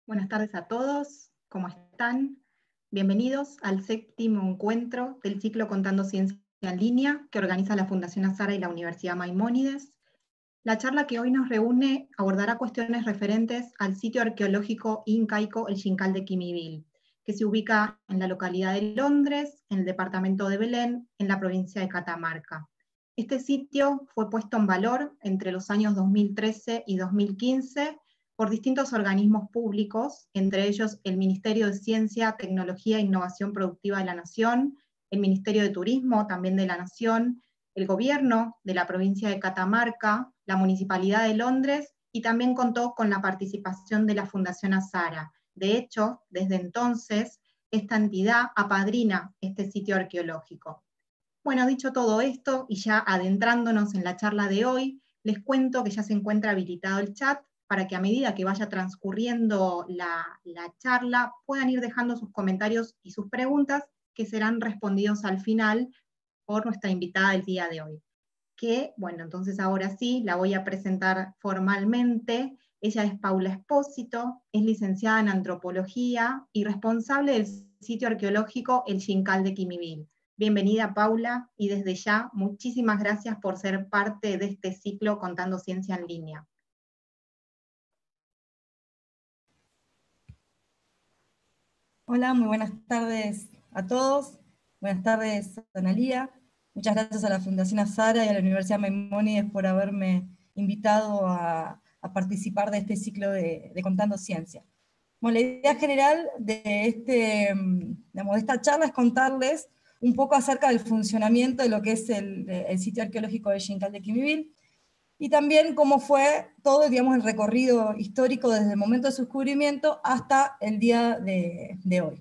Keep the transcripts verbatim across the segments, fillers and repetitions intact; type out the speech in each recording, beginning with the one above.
Buenas tardes a todos, ¿cómo están? Bienvenidos al séptimo encuentro del ciclo Contando Ciencia en Línea que organiza la Fundación Azara y la Universidad Maimónides. La charla que hoy nos reúne abordará cuestiones referentes al sitio arqueológico incaico El Xincal de Quimivil, que se ubica en la localidad de Londres, en el departamento de Belén, en la provincia de Catamarca. Este sitio fue puesto en valor entre los años dos mil trece y dos mil quince por distintos organismos públicos, entre ellos el Ministerio de Ciencia, Tecnología e Innovación Productiva de la Nación, el Ministerio de Turismo también de la Nación, el gobierno de la provincia de Catamarca, la Municipalidad de Londres, y también contó con la participación de la Fundación Azara. De hecho, desde entonces, esta entidad apadrina este sitio arqueológico. Bueno, dicho todo esto, y ya adentrándonos en la charla de hoy, les cuento que ya se encuentra habilitado el chat para que a medida que vaya transcurriendo la, la charla puedan ir dejando sus comentarios y sus preguntas que serán respondidos al final por nuestra invitada del día de hoy. Que, bueno, entonces ahora sí, la voy a presentar formalmente. Ella es Paula Espósito, es licenciada en Antropología y responsable del sitio arqueológico El Xincal de Quimivil. Bienvenida, Paula, y desde ya, muchísimas gracias por ser parte de este ciclo Contando Ciencia en Línea. Hola, muy buenas tardes a todos. Buenas tardes, Analía. Muchas gracias a la Fundación Azara y a la Universidad Maimónides por haberme invitado a, a participar de este ciclo de, de Contando Ciencia. Bueno, la idea general de, este, digamos, de esta charla es contarles un poco acerca del funcionamiento de lo que es el, el sitio arqueológico de Xincal de Quimivil, y también cómo fue todo, digamos, el recorrido histórico desde el momento de su descubrimiento hasta el día de, de hoy.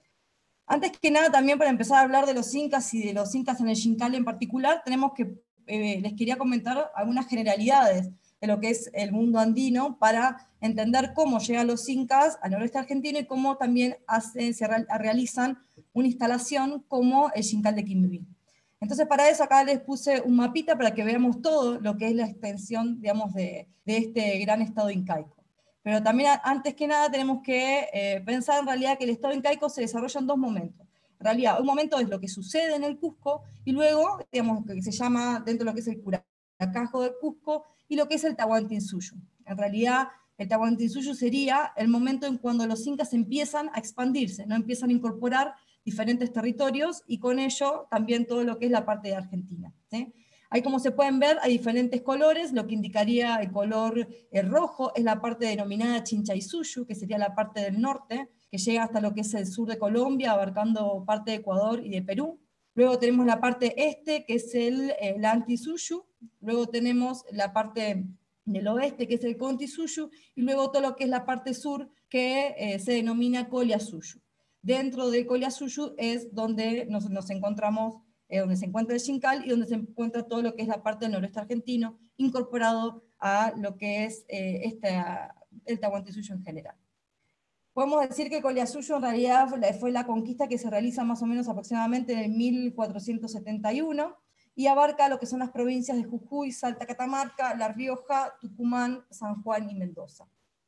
Antes que nada, también para empezar a hablar de los incas y de los incas en el Xincal en particular, tenemos que, eh, les quería comentar algunas generalidades de lo que es el mundo andino para entender cómo llegan los incas al noroeste argentino y cómo también hace, se realizan una instalación como el Xincal de Quimivil. Entonces, para eso acá les puse un mapita para que veamos todo lo que es la extensión, digamos, de, de este gran estado incaico. Pero también, antes que nada, tenemos que eh, pensar en realidad que el estado incaico se desarrolla en dos momentos. En realidad, un momento es lo que sucede en el Cusco, y luego, digamos, que se llama dentro de lo que es el Curacajo del Cusco, y lo que es el Tahuantinsuyo. En realidad, el Tahuantinsuyo sería el momento en cuando los incas empiezan a expandirse, ¿no? Empiezan a incorporar diferentes territorios, y con ello también todo lo que es la parte de Argentina, ¿sí? Ahí, como se pueden ver, hay diferentes colores. Lo que indicaría el color el rojo es la parte denominada Chinchaysuyu, que sería la parte del norte, que llega hasta lo que es el sur de Colombia, abarcando parte de Ecuador y de Perú. Luego tenemos la parte este, que es el, el Antisuyu. Luego tenemos la parte del oeste, que es el Contisuyu, y luego todo lo que es la parte sur, que eh, se denomina Collasuyu. Dentro de Collasuyu es donde nos, nos encontramos, eh, donde se encuentra el Xincal y donde se encuentra todo lo que es la parte del noroeste argentino, incorporado a lo que es eh, esta, el Tahuantinsuyo en general. Podemos decir que Collasuyo en realidad fue la, fue la conquista que se realiza más o menos aproximadamente en el mil cuatrocientos setenta y uno, y abarca lo que son las provincias de Jujuy, Salta, Catamarca, La Rioja, Tucumán, San Juan y Mendoza.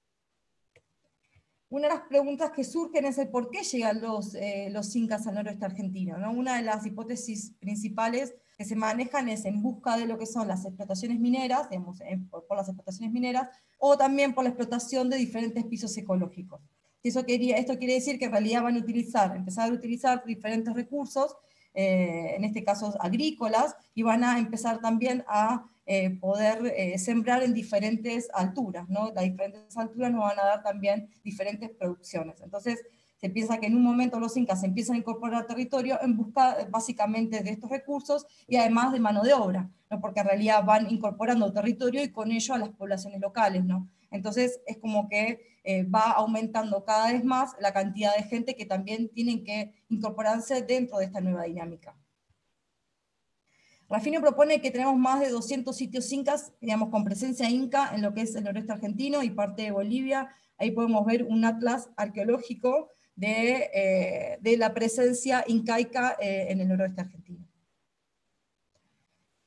Una de las preguntas que surgen es el por qué llegan los, eh, los incas al noroeste argentino, ¿no? Una de las hipótesis principales que se manejan es en busca de lo que son las explotaciones mineras, digamos, por, por las explotaciones mineras, o también por la explotación de diferentes pisos ecológicos. Eso quería, esto quiere decir que en realidad van a utilizar, empezar a utilizar diferentes recursos, eh, en este caso agrícolas, y van a empezar también a eh, poder eh, sembrar en diferentes alturas, ¿no? Las diferentes alturas nos van a dar también diferentes producciones. Entonces, se piensa que en un momento los incas empiezan a incorporar al territorio en busca básicamente de estos recursos y además de mano de obra, ¿no? Porque en realidad van incorporando territorio y con ello a las poblaciones locales, ¿no? Entonces es como que eh, va aumentando cada vez más la cantidad de gente que también tienen que incorporarse dentro de esta nueva dinámica. Raffinio propone que tenemos más de doscientos sitios incas, digamos, con presencia inca en lo que es el noroeste argentino y parte de Bolivia. Ahí podemos ver un atlas arqueológico de, eh, de la presencia incaica eh, en el noroeste argentino.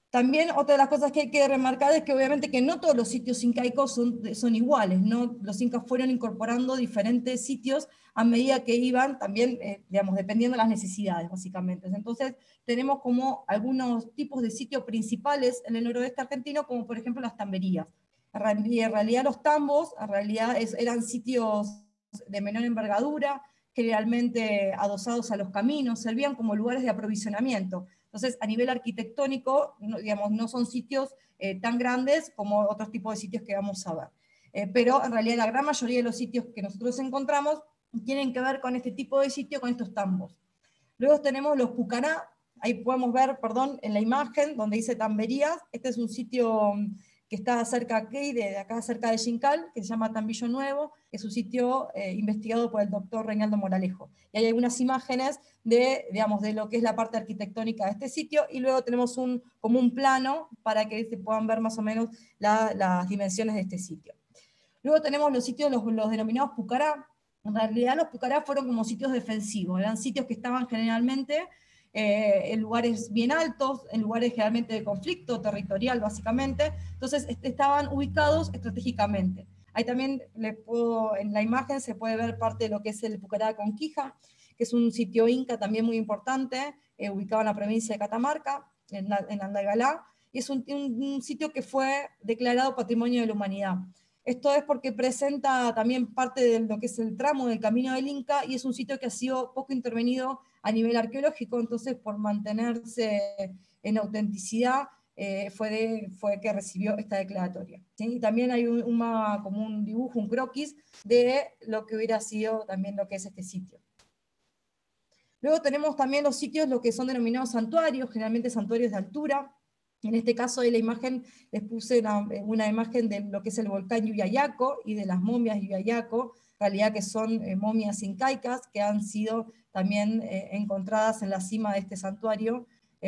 También otra de las cosas que hay que remarcar es que obviamente que no todos los sitios incaicos son, son iguales, ¿no? Los incas fueron incorporando diferentes sitios a medida que iban también, eh, digamos, dependiendo de las necesidades, básicamente. Entonces, tenemos como algunos tipos de sitios principales en el noroeste argentino, como por ejemplo las tamberías. En realidad los tambos, en realidad es, eran sitios de menor envergadura, generalmente adosados a los caminos, servían como lugares de aprovisionamiento. Entonces, a nivel arquitectónico, no, digamos, no son sitios eh, tan grandes como otros tipos de sitios que vamos a ver. Eh, pero en realidad la gran mayoría de los sitios que nosotros encontramos tienen que ver con este tipo de sitio, con estos tambos. Luego tenemos los pucará, ahí podemos ver, perdón, en la imagen donde dice Tamberías, este es un sitio que está cerca aquí, de acá cerca de Xincal, que se llama Tambillo Nuevo, que es un sitio eh, investigado por el doctor Reinaldo Moralejo. Y hay algunas imágenes de, digamos, de lo que es la parte arquitectónica de este sitio, y luego tenemos un, como un plano para que se puedan ver más o menos la, las dimensiones de este sitio. Luego tenemos los sitios, los, los denominados pucará. En realidad los pucará fueron como sitios defensivos, eran sitios que estaban generalmente eh, en lugares bien altos, en lugares generalmente de conflicto territorial básicamente, entonces estaban ubicados estratégicamente. Ahí también le puedo, en la imagen se puede ver parte de lo que es el Pucará de Conquija, que es un sitio inca también muy importante, eh, ubicado en la provincia de Catamarca, en, en Andalgalá, y es un, un, un sitio que fue declarado Patrimonio de la Humanidad. Esto es porque presenta también parte de lo que es el tramo del Camino del Inca y es un sitio que ha sido poco intervenido a nivel arqueológico, entonces por mantenerse en autenticidad eh, fue, de, fue que recibió esta declaratoria. ¿Sí? Y también hay un, una, como un dibujo, un croquis de lo que hubiera sido también lo que es este sitio. Luego tenemos también los sitios, lo que son denominados santuarios, generalmente santuarios de altura. En este caso de la imagen les puse una, una imagen de lo que es el volcán Yuyayaco y de las momias Yuyayaco, en realidad que son eh, momias incaicas que han sido también eh, encontradas en la cima de este santuario,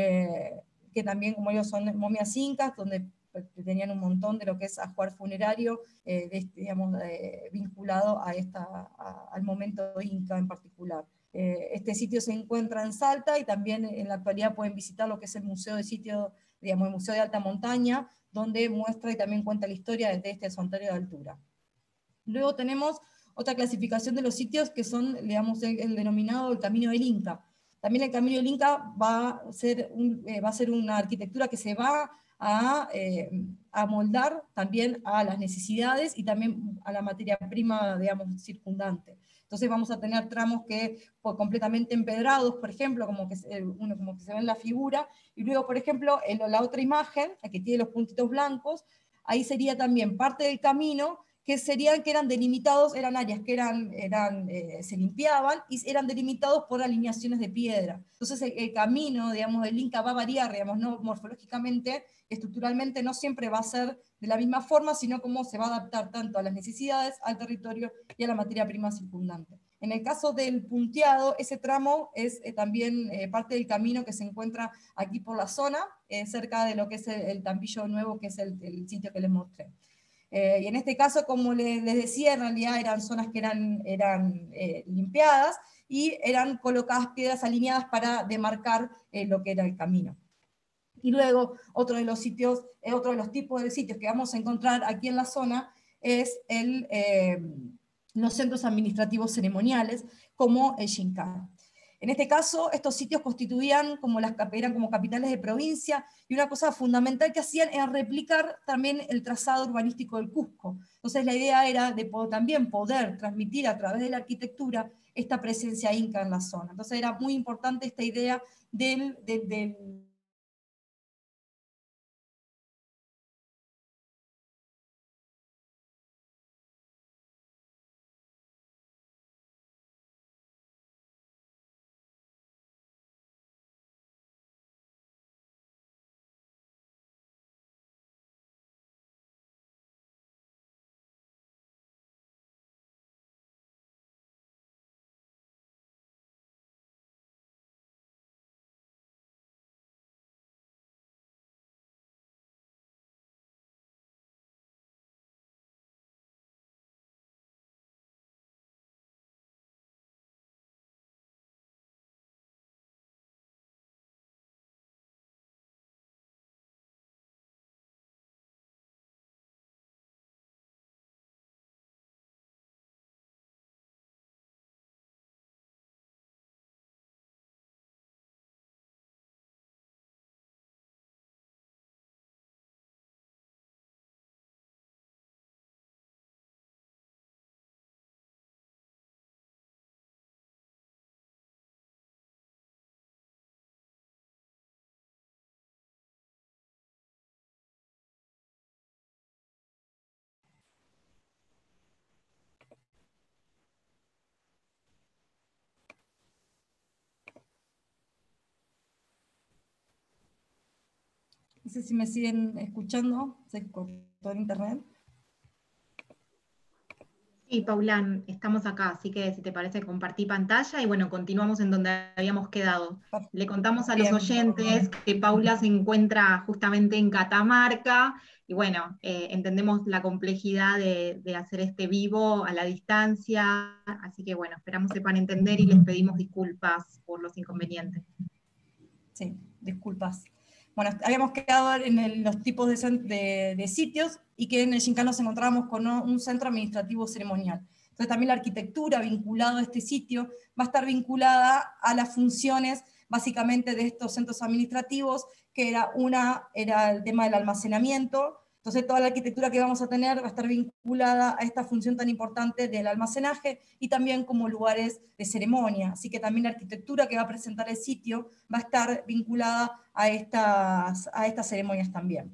eh, que también como ellos son momias incas, donde tenían un montón de lo que es ajuar funerario, eh, de, digamos, eh, vinculado a esta, a, al momento inca en particular. Este sitio se encuentra en Salta y también en la actualidad pueden visitar lo que es el Museo de Sitio, digamos, el Museo de Alta Montaña, donde muestra y también cuenta la historia desde este santuario de altura. Luego tenemos otra clasificación de los sitios que son, digamos, el, el denominado el Camino del Inca. También el Camino del Inca va a ser, un, eh, va a ser una arquitectura que se va a, eh, a moldar también a las necesidades y también a la materia prima, digamos, circundante. Entonces vamos a tener tramos que pues, completamente empedrados, por ejemplo, como que, se, uno, como que se ve en la figura, y luego, por ejemplo, en la otra imagen, la que tiene los puntitos blancos, ahí sería también parte del camino, que serían, que eran delimitados, eran áreas que eran, eran, eh, se limpiaban y eran delimitados por alineaciones de piedra. Entonces el, el camino, digamos, del Inca va a variar, digamos, no morfológicamente, estructuralmente no siempre va a ser de la misma forma, sino cómo se va a adaptar tanto a las necesidades, al territorio y a la materia prima circundante. En el caso del punteado, ese tramo es eh, también eh, parte del camino que se encuentra aquí por la zona, eh, cerca de lo que es el, el Tambillo Nuevo, que es el, el sitio que les mostré. Eh, y en este caso, como les, les, decía, en realidad eran zonas que eran, eran eh, limpiadas y eran colocadas piedras alineadas para demarcar eh, lo que era el camino. Y luego, otro de los sitios, eh, otro de los tipos de sitios que vamos a encontrar aquí en la zona es el, eh, los centros administrativos ceremoniales, como el Xincar. En este caso, estos sitios constituían como las, eran como capitales de provincia, y una cosa fundamental que hacían era replicar también el trazado urbanístico del Cusco. Entonces la idea era de poder, también poder transmitir a través de la arquitectura esta presencia inca en la zona. Entonces era muy importante esta idea del, del, del No sé si me siguen escuchando, se cortó el internet. Sí, Paulán, estamos acá, así que si te parece compartí pantalla y bueno, continuamos en donde habíamos quedado. Le contamos a los Bien. oyentes que Paula se encuentra justamente en Catamarca y bueno, eh, entendemos la complejidad de, de hacer este vivo a la distancia, así que bueno, esperamos sepan entender y les pedimos disculpas por los inconvenientes. Sí, disculpas. Bueno, habíamos quedado en el, los tipos de, de, de sitios y que en el Xincal nos encontrábamos con un centro administrativo ceremonial. Entonces también la arquitectura vinculada a este sitio va a estar vinculada a las funciones básicamente de estos centros administrativos, que era una, era el tema del almacenamiento. Entonces toda la arquitectura que vamos a tener va a estar vinculada a esta función tan importante del almacenaje y también como lugares de ceremonia. Así que también la arquitectura que va a presentar el sitio va a estar vinculada a estas, a estas ceremonias también.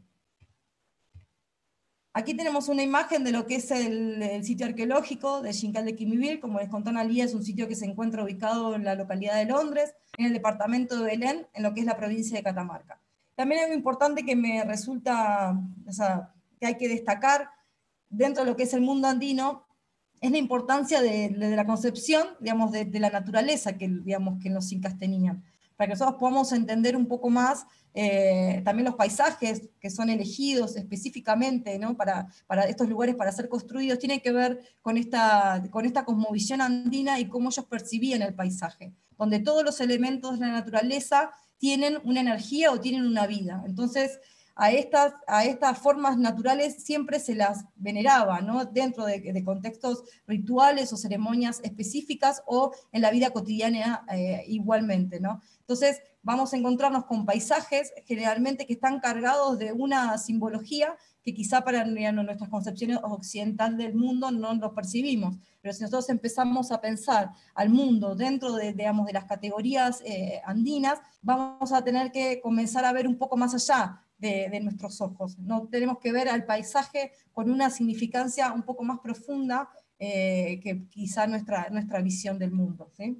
Aquí tenemos una imagen de lo que es el, el sitio arqueológico de Xincal de Quimivir. Como les contó Analía, es un sitio que se encuentra ubicado en la localidad de Londres, en el departamento de Belén, en lo que es la provincia de Catamarca. También hay algo importante que me resulta, o sea, que hay que destacar dentro de lo que es el mundo andino, es la importancia de, de la concepción, digamos, de, de la naturaleza que, digamos, que los incas tenían, para que nosotros podamos entender un poco más eh, también los paisajes que son elegidos específicamente, ¿no? para, para estos lugares para ser construidos, tiene que ver con esta, con esta cosmovisión andina y cómo ellos percibían el paisaje, donde todos los elementos de la naturaleza tienen una energía o tienen una vida. Entonces, a estas, a estas formas naturales siempre se las veneraba, ¿no? Dentro de, de contextos rituales o ceremonias específicas o en la vida cotidiana eh, igualmente, ¿no? Entonces vamos a encontrarnos con paisajes generalmente que están cargados de una simbología que quizá para digamos, nuestras concepciones occidentales del mundo no lo percibimos, pero si nosotros empezamos a pensar al mundo dentro de, digamos, de las categorías eh, andinas, vamos a tener que comenzar a ver un poco más allá de, de nuestros ojos. No tenemos que ver al paisaje con una significancia un poco más profunda eh, que quizá nuestra, nuestra visión del mundo, ¿sí?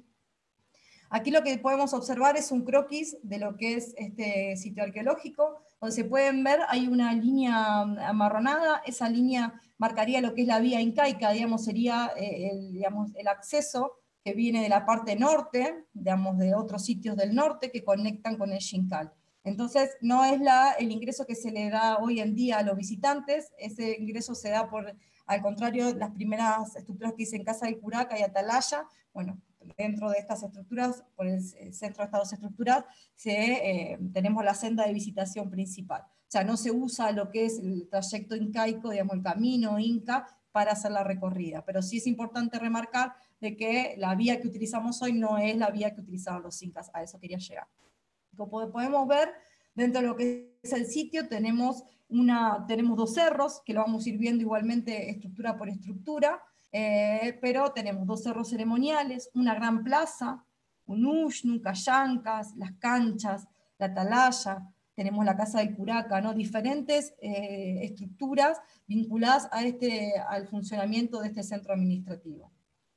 Aquí lo que podemos observar es un croquis de lo que es este sitio arqueológico, donde se pueden ver, hay una línea amarronada, esa línea marcaría lo que es la vía incaica, digamos, sería eh, el, digamos, el acceso que viene de la parte norte, digamos, de otros sitios del norte que conectan con el Xincal. Entonces, no es la, el ingreso que se le da hoy en día a los visitantes, ese ingreso se da por, al contrario, las primeras estructuras que dicen Casa del Curaca y Atalaya, bueno, dentro de estas estructuras, por el Centro de Estados Estructurados, se, eh, tenemos la senda de visitación principal. O sea, no se usa lo que es el trayecto incaico, digamos, el camino inca, para hacer la recorrida. Pero sí es importante remarcar de que la vía que utilizamos hoy no es la vía que utilizaban los incas, a eso quería llegar. Como podemos ver, dentro de lo que es el sitio tenemos, una, tenemos dos cerros, que lo vamos a ir viendo igualmente estructura por estructura, eh, pero tenemos dos cerros ceremoniales, una gran plaza, un ushnu, callancas, las canchas, la atalaya, tenemos la casa del curaca, ¿no? Diferentes eh, estructuras vinculadas a este, al funcionamiento de este centro administrativo.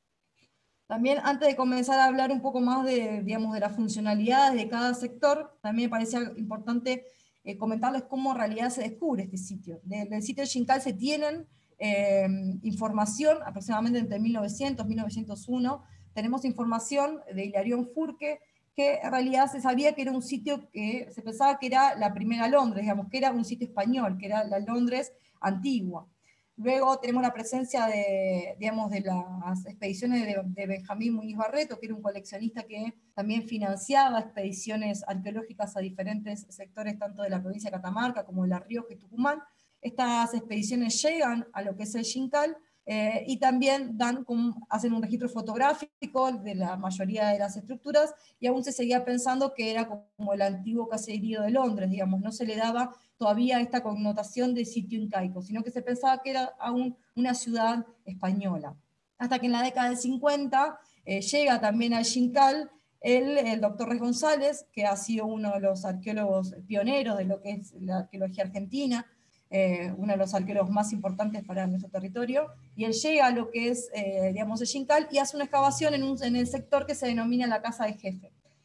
También, antes de comenzar a hablar un poco más de, digamos, de las funcionalidades de cada sector, también me parecía importante eh, comentarles cómo en realidad se descubre este sitio. Del, del sitio de Xincal se tienen eh, información, aproximadamente entre mil novecientos y mil novecientos uno, tenemos información de Hilarión Furque, que en realidad se sabía que era un sitio que se pensaba que era la primera Londres, digamos, que era un sitio español, que era la Londres antigua. Luego tenemos la presencia de, digamos, de las expediciones de, de Benjamín Muñiz Barreto, que era un coleccionista que también financiaba expediciones arqueológicas a diferentes sectores, tanto de la provincia de Catamarca como de La Rioja y Tucumán. Estas expediciones llegan a lo que es el Xincal, eh, y también dan como, hacen un registro fotográfico de la mayoría de las estructuras, y aún se seguía pensando que era como el antiguo caserío de Londres, digamos, no se le daba todavía esta connotación de sitio incaico, sino que se pensaba que era aún una ciudad española. Hasta que en la década del cincuenta eh, llega también al Xincal el, el doctor Res González, que ha sido uno de los arqueólogos pioneros de lo que es la arqueología argentina, eh, uno de los arqueólogos más importantes para nuestro territorio, y él llega a lo que es, eh, digamos, el Xincal y hace una excavación en, un, en el sector que se denomina la Casa de Jefe.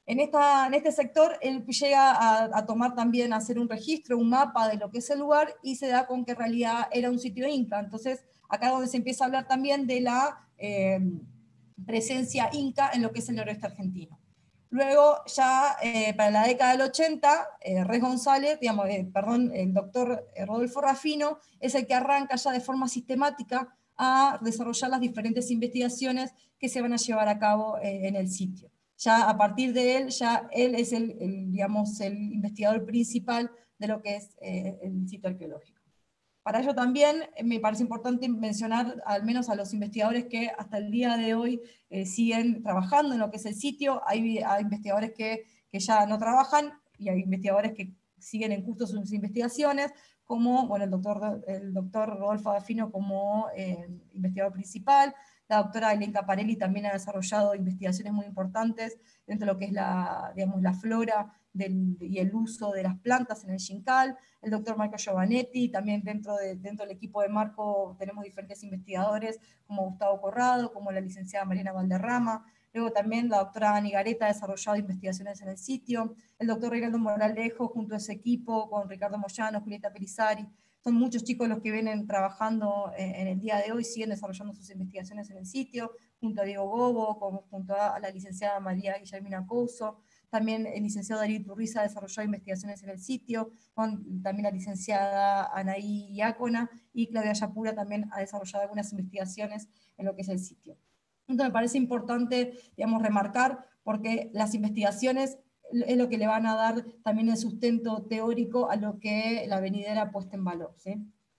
En, esta, en este sector, él llega a, a tomar también, a hacer un registro, un mapa de lo que es el lugar, y se da con que en realidad era un sitio inca. Entonces, acá es donde se empieza a hablar también de la eh, presencia inca en lo que es el noroeste argentino. Luego, ya eh, para la década del ochenta, eh, Res González, digamos, eh, perdón, el doctor Rodolfo Rafino, es el que arranca ya de forma sistemática a desarrollar las diferentes investigaciones que se van a llevar a cabo eh, en el sitio. Ya a partir de él, ya él es el, el, digamos, el investigador principal de lo que es eh, el sitio arqueológico. Para ello también me parece importante mencionar al menos a los investigadores que hasta el día de hoy eh, siguen trabajando en lo que es el sitio. Hay, hay investigadores que, que ya no trabajan y hay investigadores que siguen en curso sus investigaciones, como bueno, el, doctor, el doctor Rodolfo Rafino como eh, investigador principal. La doctora Elena Caparelli también ha desarrollado investigaciones muy importantes dentro de lo que es la, digamos, la flora del, y el uso de las plantas en el Xincal. El doctor Marco Giovanetti, también dentro, de, dentro del equipo de Marco tenemos diferentes investigadores, como Gustavo Corrado, como la licenciada Mariana Valderrama. Luego también la doctora Ani Gareta ha desarrollado investigaciones en el sitio. El doctor Reinaldo Moralejo, junto a ese equipo, con Ricardo Moyano, Julieta Pelizari. Son muchos chicos los que vienen trabajando en el día de hoy, siguen desarrollando sus investigaciones en el sitio, junto a Diego Gobo, como, junto a la licenciada María Guillermina Couso. También el licenciado Darío Iturriza ha desarrollado investigaciones en el sitio, con también la licenciada Anaí Iácona, y Claudia Yapura también ha desarrollado algunas investigaciones en lo que es el sitio. Entonces me parece importante, digamos, remarcar, porque las investigaciones es lo que le van a dar también el sustento teórico a lo que la venidera ha puesto en valor, ¿sí?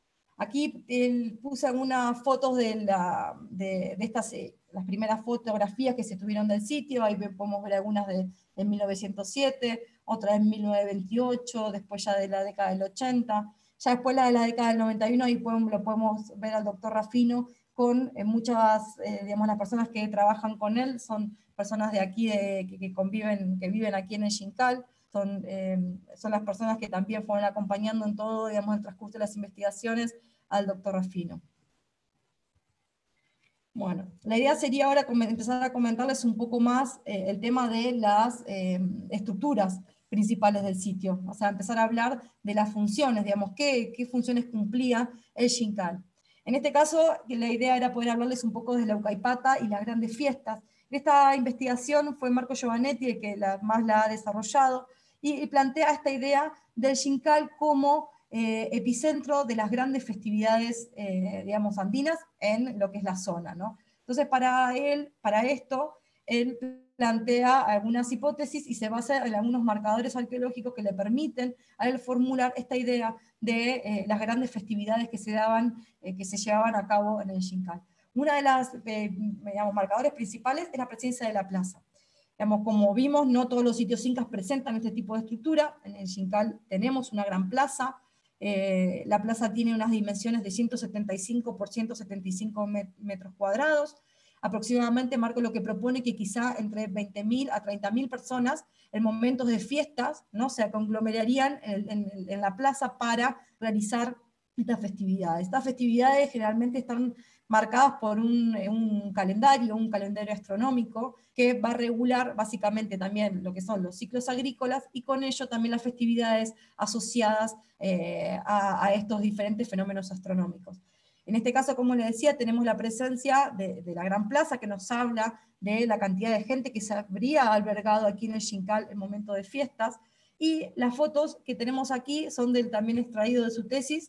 Aquí él, puse algunas fotos de, la, de, de estas, eh, las primeras fotografías que se tuvieron del sitio. Ahí podemos ver algunas de, de mil novecientos siete, otras en mil novecientos veintiocho, después ya de la década del ochenta. Ya después la de la década del noventa y uno, ahí podemos, lo podemos ver al doctor Rafino con eh, muchas, eh, digamos, las personas que trabajan con él son personas de aquí, de, que, que conviven, que viven aquí en el Xincal. Son, eh, son las personas que también fueron acompañando en todo, digamos, el transcurso de las investigaciones al doctor Rafino. Bueno, la idea sería ahora empezar a comentarles un poco más eh, el tema de las eh, estructuras principales del sitio, o sea, empezar a hablar de las funciones, digamos, qué, qué funciones cumplía el Xincal. En este caso, la idea era poder hablarles un poco de la Huaycapata y las grandes fiestas. Esta investigación fue Marco Giovanetti el que la, más la ha desarrollado, y, y plantea esta idea del Xincal como eh, epicentro de las grandes festividades, eh, digamos, andinas en lo que es la zona, ¿no? Entonces, para él, para esto, él plantea algunas hipótesis y se basa en algunos marcadores arqueológicos que le permiten a él formular esta idea de eh, las grandes festividades que se daban, eh, que se llevaban a cabo en el Xincal. Una de las eh, digamos, marcadores principales es la presencia de la plaza. Digamos, como vimos, no todos los sitios incas presentan este tipo de estructura. En el Xincal tenemos una gran plaza. Eh, la plaza tiene unas dimensiones de ciento setenta y cinco por ciento setenta y cinco metros cuadrados. Aproximadamente Marco lo que propone que quizá entre veinte mil a treinta mil personas en momentos de fiestas, ¿no? Se conglomerarían en, en, en la plaza para realizar estas festividades. Estas festividades generalmente están marcadas por un, un calendario, un calendario astronómico, que va a regular básicamente también lo que son los ciclos agrícolas, y con ello también las festividades asociadas eh, a, a estos diferentes fenómenos astronómicos. En este caso, como les decía, tenemos la presencia de, de la Gran Plaza, que nos habla de la cantidad de gente que se habría albergado aquí en el Xincal en momento de fiestas, y las fotos que tenemos aquí son del, también extraído de su tesis,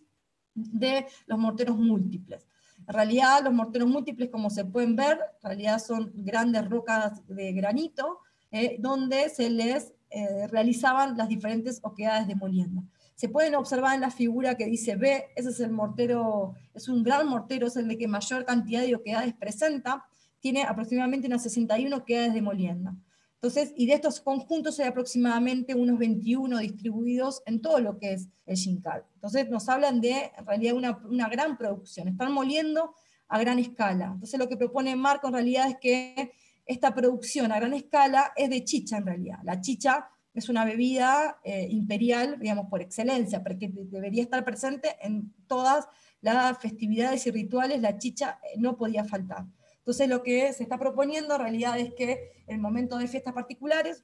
de los morteros múltiples. En realidad, los morteros múltiples, como se pueden ver, en realidad son grandes rocas de granito, eh, donde se les eh, realizaban las diferentes oquedades de molienda. Se pueden observar en la figura que dice B, ese es el mortero, es un gran mortero, es el de que mayor cantidad de oquedades presenta, tiene aproximadamente unas sesenta y una oquedades de molienda. Entonces, y de estos conjuntos hay aproximadamente unos veintiuno distribuidos en todo lo que es el Xincal. Entonces nos hablan de, en realidad, una, una gran producción. Están moliendo a gran escala. Entonces lo que propone Marco en realidad es que esta producción a gran escala es de chicha en realidad. La chicha es una bebida eh, imperial, digamos, por excelencia, porque debería estar presente en todas las festividades y rituales, la chicha no podía faltar. Entonces lo que se está proponiendo en realidad es que en el momento de fiestas particulares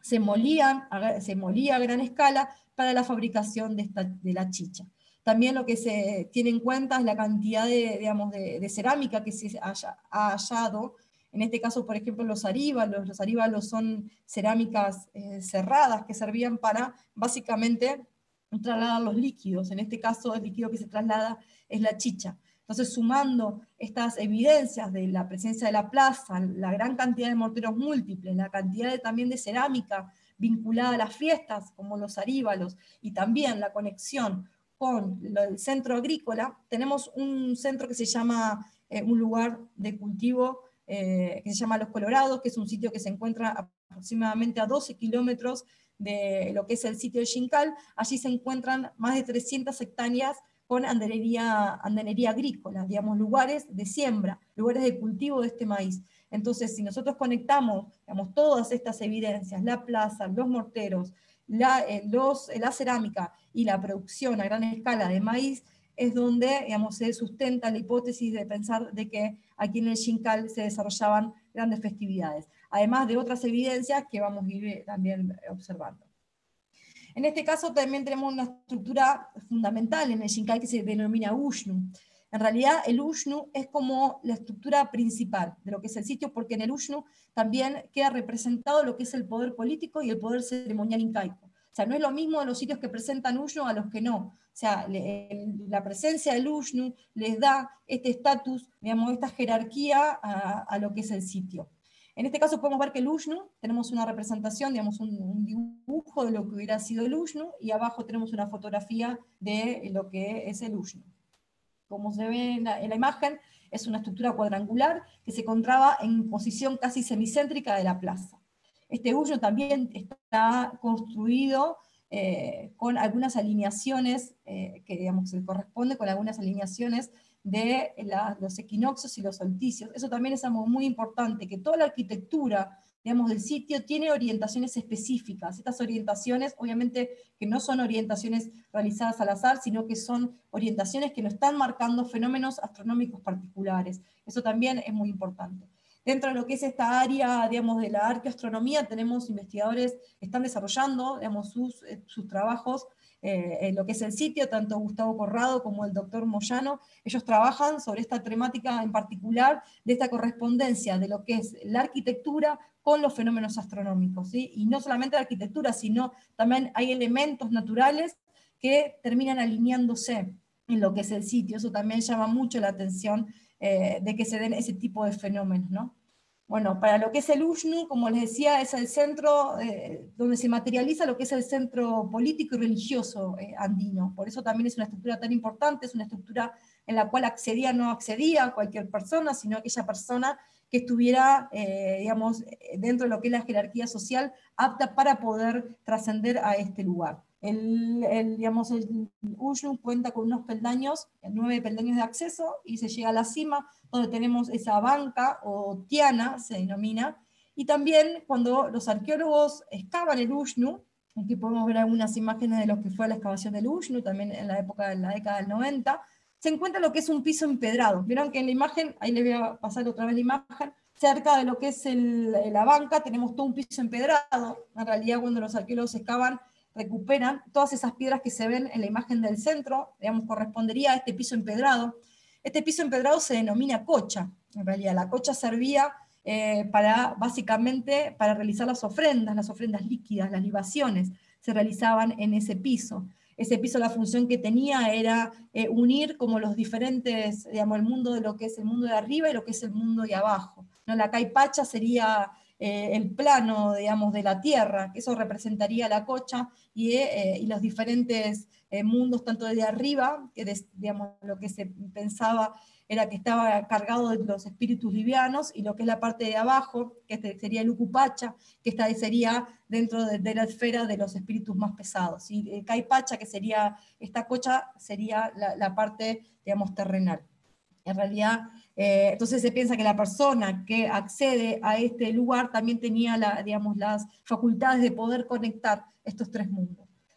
se molían, se molía a gran escala para la fabricación de, esta, de la chicha. También lo que se tiene en cuenta es la cantidad de, digamos, de, de cerámica que se haya, ha hallado. En este caso, por ejemplo, los aríbalos. Los aríbalos son cerámicas eh, cerradas que servían para, básicamente, trasladar los líquidos. En este caso, el líquido que se traslada es la chicha. Entonces, sumando estas evidencias de la presencia de la plaza, la gran cantidad de morteros múltiples, la cantidad de, también de cerámica vinculada a las fiestas, como los aríbalos, y también la conexión con el centro agrícola, tenemos un centro que se llama, eh, un lugar de cultivo eh, que se llama Los Colorados, que es un sitio que se encuentra aproximadamente a doce kilómetros de lo que es el sitio de Xincal. Allí se encuentran más de trescientas hectáreas con andenería, andenería agrícola, digamos, lugares de siembra, lugares de cultivo de este maíz. Entonces, si nosotros conectamos, digamos, todas estas evidencias, la plaza, los morteros, la, eh, los, la cerámica y la producción a gran escala de maíz, es donde, digamos, se sustenta la hipótesis de pensar de que aquí en el Xincal se desarrollaban grandes festividades, además de otras evidencias que vamos a ir también observando. En este caso también tenemos una estructura fundamental en el Xincal que se denomina Uxnu. En realidad el Uxnu es como la estructura principal de lo que es el sitio, porque en el Uxnu también queda representado lo que es el poder político y el poder ceremonial incaico. O sea, no es lo mismo de los sitios que presentan Uxnu a los que no. O sea, le, la presencia del Uxnu les da este estatus, digamos, esta jerarquía a, a lo que es el sitio. En este caso podemos ver que el Uxnu, tenemos una representación, digamos, un, un dibujo de lo que hubiera sido el Uxnu, y abajo tenemos una fotografía de lo que es el Uxnu. Como se ve en la, en la imagen, es una estructura cuadrangular que se encontraba en posición casi semicéntrica de la plaza. Este Uxnu también está construido eh, con algunas alineaciones, eh, que digamos, se corresponde con algunas alineaciones de la, los equinoccios y los solsticios. Eso también es algo muy importante, que toda la arquitectura, digamos, del sitio tiene orientaciones específicas. Estas orientaciones, obviamente, que no son orientaciones realizadas al azar, sino que son orientaciones que nos están marcando fenómenos astronómicos particulares. Eso también es muy importante. Dentro de lo que es esta área, digamos, de la arqueoastronomía, tenemos investigadores que están desarrollando, digamos, sus, sus trabajos eh, en lo que es el sitio, tanto Gustavo Corrado como el doctor Moyano. Ellos trabajan sobre esta temática en particular, de esta correspondencia de lo que es la arquitectura con los fenómenos astronómicos, ¿sí? Y no solamente la arquitectura, sino también hay elementos naturales que terminan alineándose en lo que es el sitio. Eso también llama mucho la atención eh, de que se den ese tipo de fenómenos, ¿no? Bueno, para lo que es el Uxnu, como les decía, es el centro eh, donde se materializa lo que es el centro político y religioso eh, andino. Por eso también es una estructura tan importante, es una estructura en la cual accedía no accedía cualquier persona, sino aquella persona que estuviera, eh, digamos, dentro de lo que es la jerarquía social, apta para poder trascender a este lugar. El, el, digamos, el Uxnu cuenta con unos peldaños, nueve peldaños de acceso, y se llega a la cima, donde tenemos esa banca, o tiana se denomina, y también cuando los arqueólogos excavan el Uxnu, aquí podemos ver algunas imágenes de lo que fue la excavación del Uxnu, también en la época de la década del noventa, se encuentra lo que es un piso empedrado. Vieron que en la imagen, ahí les voy a pasar otra vez la imagen, cerca de lo que es el, la banca tenemos todo un piso empedrado. En realidad cuando los arqueólogos excavan, recuperan todas esas piedras que se ven en la imagen del centro, digamos, correspondería a este piso empedrado. Este piso empedrado se denomina cocha. En realidad la cocha servía eh, para, básicamente, para realizar las ofrendas, las ofrendas líquidas, las libaciones, se realizaban en ese piso. Ese piso, la función que tenía era eh, unir como los diferentes, digamos, el mundo de lo que es el mundo de arriba y lo que es el mundo de abajo, ¿no? La caipacha sería eh, el plano, digamos, de la tierra, que eso representaría la cocha, y, eh, y los diferentes eh, mundos, tanto de arriba, que de, digamos, lo que se pensaba era que estaba cargado de los espíritus livianos, y lo que es la parte de abajo, que este sería el Ucupacha, que esta sería dentro de, de la esfera de los espíritus más pesados. Y el Caipacha, que sería, esta cocha, sería la, la parte, digamos, terrenal. En realidad, eh, entonces se piensa que la persona que accede a este lugar también tenía la, digamos, las facultades de poder conectar estos tres mundos.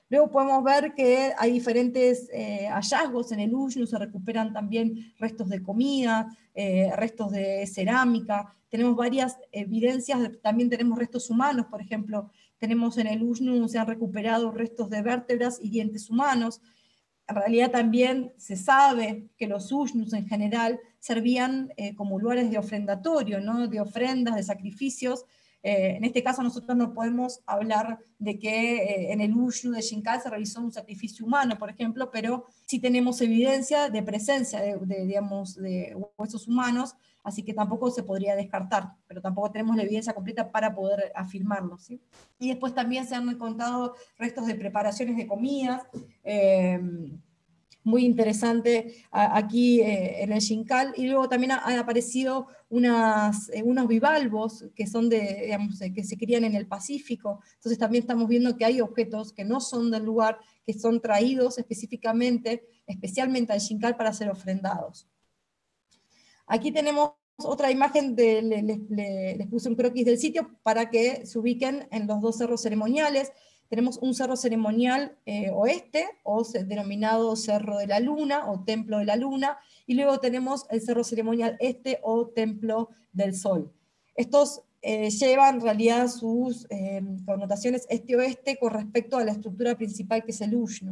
Luego podemos ver que hay diferentes eh, hallazgos en el Uxnu, se recuperan también restos de comida, eh, restos de cerámica, tenemos varias evidencias, también tenemos restos humanos, por ejemplo, tenemos en el Uxnu, se han recuperado restos de vértebras y dientes humanos. En realidad también se sabe que los Ushnus en general servían eh, como lugares de ofrendatorio, ¿no? De ofrendas, de sacrificios. Eh, en este caso nosotros no podemos hablar de que eh, en el Ushnu de Xincal se realizó un sacrificio humano, por ejemplo, pero sí tenemos evidencia de presencia de, de, digamos, de huesos humanos, así que tampoco se podría descartar, pero tampoco tenemos la evidencia completa para poder afirmarlo, ¿sí? Y después también se han encontrado restos de preparaciones de comidas, eh, muy interesante aquí eh, en el Xincal, y luego también han aparecido unas, eh, unos bivalvos que, son de, digamos, que se crían en el Pacífico, entonces también estamos viendo que hay objetos que no son del lugar, que son traídos específicamente, especialmente al Xincal para ser ofrendados. Aquí tenemos otra imagen, de, les, les, les puse un croquis del sitio para que se ubiquen en los dos cerros ceremoniales. Tenemos un cerro ceremonial eh, oeste, o denominado Cerro de la Luna, o Templo de la Luna, y luego tenemos el cerro ceremonial este, o Templo del Sol. Estos eh, llevan en realidad sus eh, connotaciones este-oeste con respecto a la estructura principal que es el Ushnu.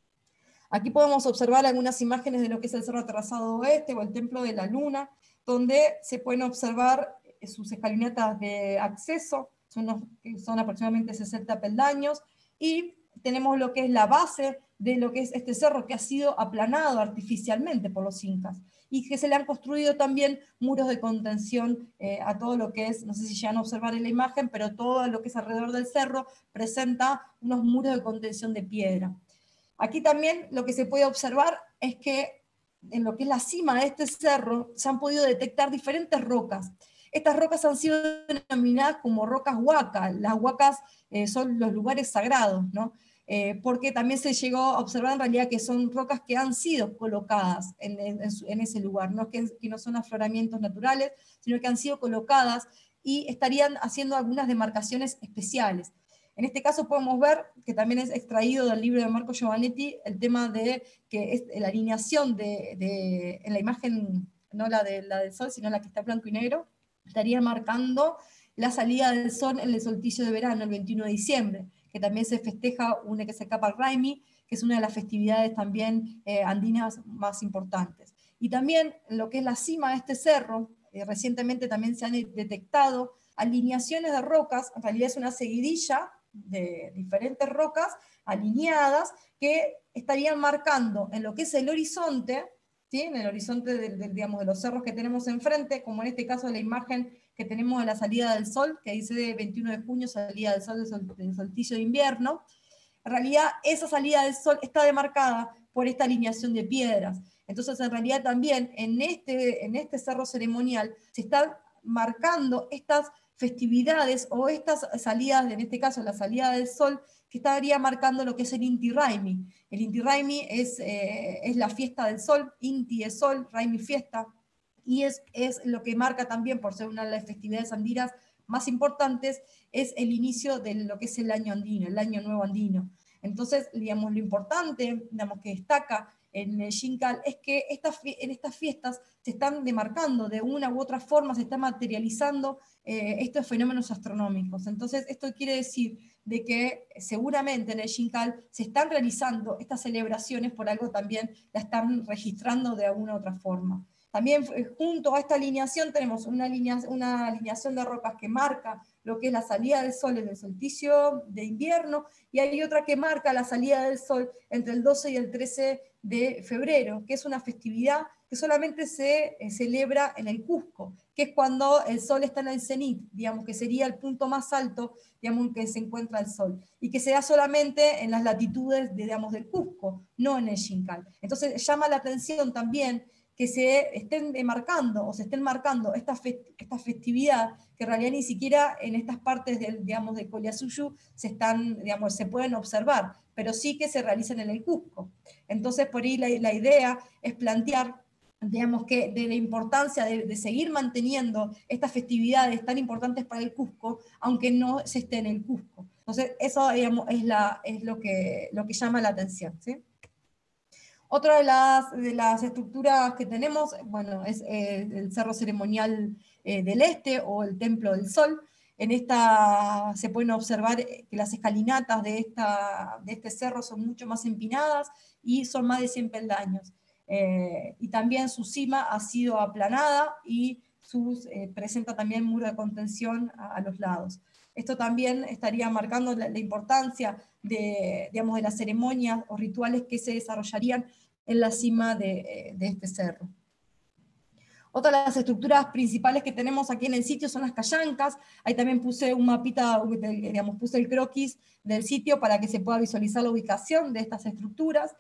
Aquí podemos observar algunas imágenes de lo que es el Cerro Aterrazado Oeste, o el Templo de la Luna, donde se pueden observar sus escalinatas de acceso, son, unos, son aproximadamente sesenta peldaños, y tenemos lo que es la base de lo que es este cerro, que ha sido aplanado artificialmente por los incas, y que se le han construido también muros de contención eh, a todo lo que es, no sé si llegan a observar en la imagen, pero todo lo que es alrededor del cerro presenta unos muros de contención de piedra. Aquí también lo que se puede observar es que en lo que es la cima de este cerro se han podido detectar diferentes rocas. Estas rocas han sido denominadas como rocas huacas. Las huacas eh, son los lugares sagrados, ¿no? Eh, porque también se llegó a observar en realidad que son rocas que han sido colocadas en, en, en ese lugar, no es que, que no son afloramientos naturales, sino que han sido colocadas y estarían haciendo algunas demarcaciones especiales. En este caso podemos ver, que también es extraído del libro de Marco Giovannetti, el tema de que es la alineación de, de, en la imagen, no la, de, la del sol, sino la que está blanco y negro, estaría marcando la salida del sol en el solsticio de verano, el veintiuno de diciembre, que también se festeja una que se escapa al Raimi, que es una de las festividades también eh, andinas más importantes. Y también en lo que es la cima de este cerro, eh, recientemente también se han detectado alineaciones de rocas, en realidad es una seguidilla de diferentes rocas alineadas que estarían marcando en lo que es el horizonte, ¿sí? En el horizonte de, de, digamos, de los cerros que tenemos enfrente, como en este caso la imagen que tenemos de la salida del sol, que dice de veintiuno de junio, salida del sol del, sol, del solsticio de invierno. En realidad esa salida del sol está demarcada por esta alineación de piedras. Entonces en realidad también en este, en este cerro ceremonial se están marcando estas festividades o estas salidas, en este caso la salida del sol, que estaría marcando lo que es el Inti Raymi. El Inti Raymi es, eh, es la fiesta del sol, Inti es sol, Raymi fiesta, y es, es lo que marca también, por ser una de las festividades andinas más importantes, es el inicio de lo que es el año andino, el año nuevo andino. Entonces, digamos, lo importante, digamos, que destaca en el Xincal es que estas, en estas fiestas se están demarcando de una u otra forma, se están materializando eh, estos fenómenos astronómicos. Entonces, esto quiere decir de que seguramente en el Xincal se están realizando estas celebraciones, por algo también la están registrando de alguna u otra forma. También junto a esta alineación tenemos una, alinea, una alineación de rocas que marca lo que es la salida del sol en el solsticio de invierno, y hay otra que marca la salida del sol entre el doce y el trece de febrero, que es una festividad que solamente se eh, celebra en el Cusco, que es cuando el sol está en el cenit, digamos que sería el punto más alto, digamos, en que se encuentra el sol, y que se da solamente en las latitudes de, digamos, del Cusco, no en el Xincal. Entonces llama la atención también que se estén demarcando o se estén marcando esta, fest esta festividad que en realidad ni siquiera en estas partes del, digamos, de Collasuyu se, están, digamos, se pueden observar, pero sí que se realizan en el Cusco. Entonces por ahí la, la idea es plantear, digamos, que de la importancia de, de seguir manteniendo estas festividades tan importantes para el Cusco, aunque no se esté en el Cusco. Entonces, eso digamos, es, la, es lo, que, lo que llama la atención, ¿sí? Otra de las, de las estructuras que tenemos, bueno, es eh, el Cerro Ceremonial eh, del Este o el Templo del Sol. En esta se pueden observar que las escalinatas de, esta, de este cerro son mucho más empinadas y son más de cien peldaños. Eh, y también su cima ha sido aplanada y sus, eh, presenta también muro de contención a, a los lados. Esto también estaría marcando la, la importancia de, digamos, de las ceremonias o rituales que se desarrollarían en la cima de, de este cerro. Otra de las estructuras principales que tenemos aquí en el sitio son las callancas. Ahí también puse un mapita, digamos, puse el croquis del sitio para que se pueda visualizar la ubicación de estas estructuras.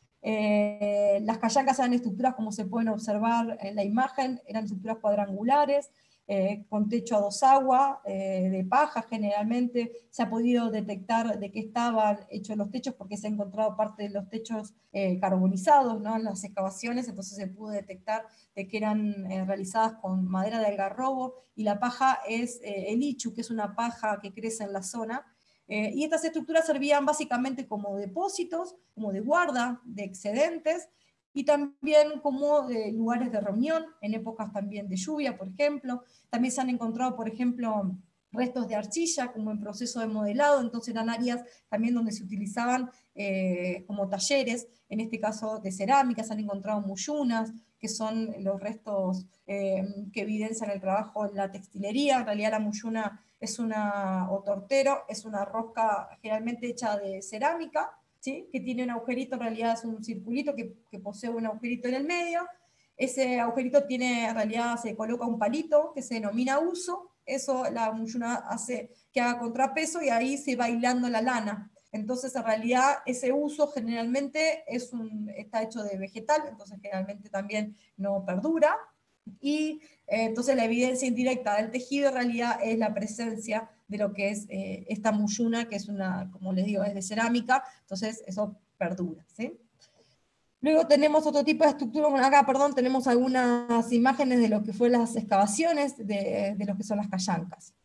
Eh, las callancas eran estructuras, como se pueden observar en la imagen, eran estructuras cuadrangulares, eh, con techo a dos aguas, eh, de paja generalmente. Se ha podido detectar de qué estaban hechos los techos, porque se ha encontrado parte de los techos eh, carbonizados, ¿no?, en las excavaciones, entonces se pudo detectar de que eran eh, realizadas con madera de algarrobo, y la paja es eh, el ichu, que es una paja que crece en la zona. Eh, y estas estructuras servían básicamente como depósitos, como de guarda de excedentes, y también como de lugares de reunión, en épocas también de lluvia, por ejemplo. También se han encontrado, por ejemplo, restos de arcilla, como en proceso de modelado, entonces eran áreas también donde se utilizaban eh, como talleres, en este caso de cerámica. Se han encontrado muyunas, que son los restos eh, que evidencian el trabajo en la textilería. En realidad la muyuna es una, o tortero, es una rosca generalmente hecha de cerámica, ¿sí?, que tiene un agujerito, en realidad es un circulito que, que posee un agujerito en el medio. Ese agujerito tiene, en realidad se coloca un palito que se denomina uso, eso la muyuna hace que haga contrapeso y ahí se va hilando la lana. Entonces, en realidad, ese uso generalmente es un, está hecho de vegetal, entonces generalmente también no perdura. Y eh, entonces la evidencia indirecta del tejido en realidad es la presencia de lo que es eh, esta muyuna, que es una, como les digo, es de cerámica, entonces eso perdura, ¿sí? Luego tenemos otro tipo de estructura. Bueno, acá, perdón, tenemos algunas imágenes de lo que fue las excavaciones de, de lo que son las callancas.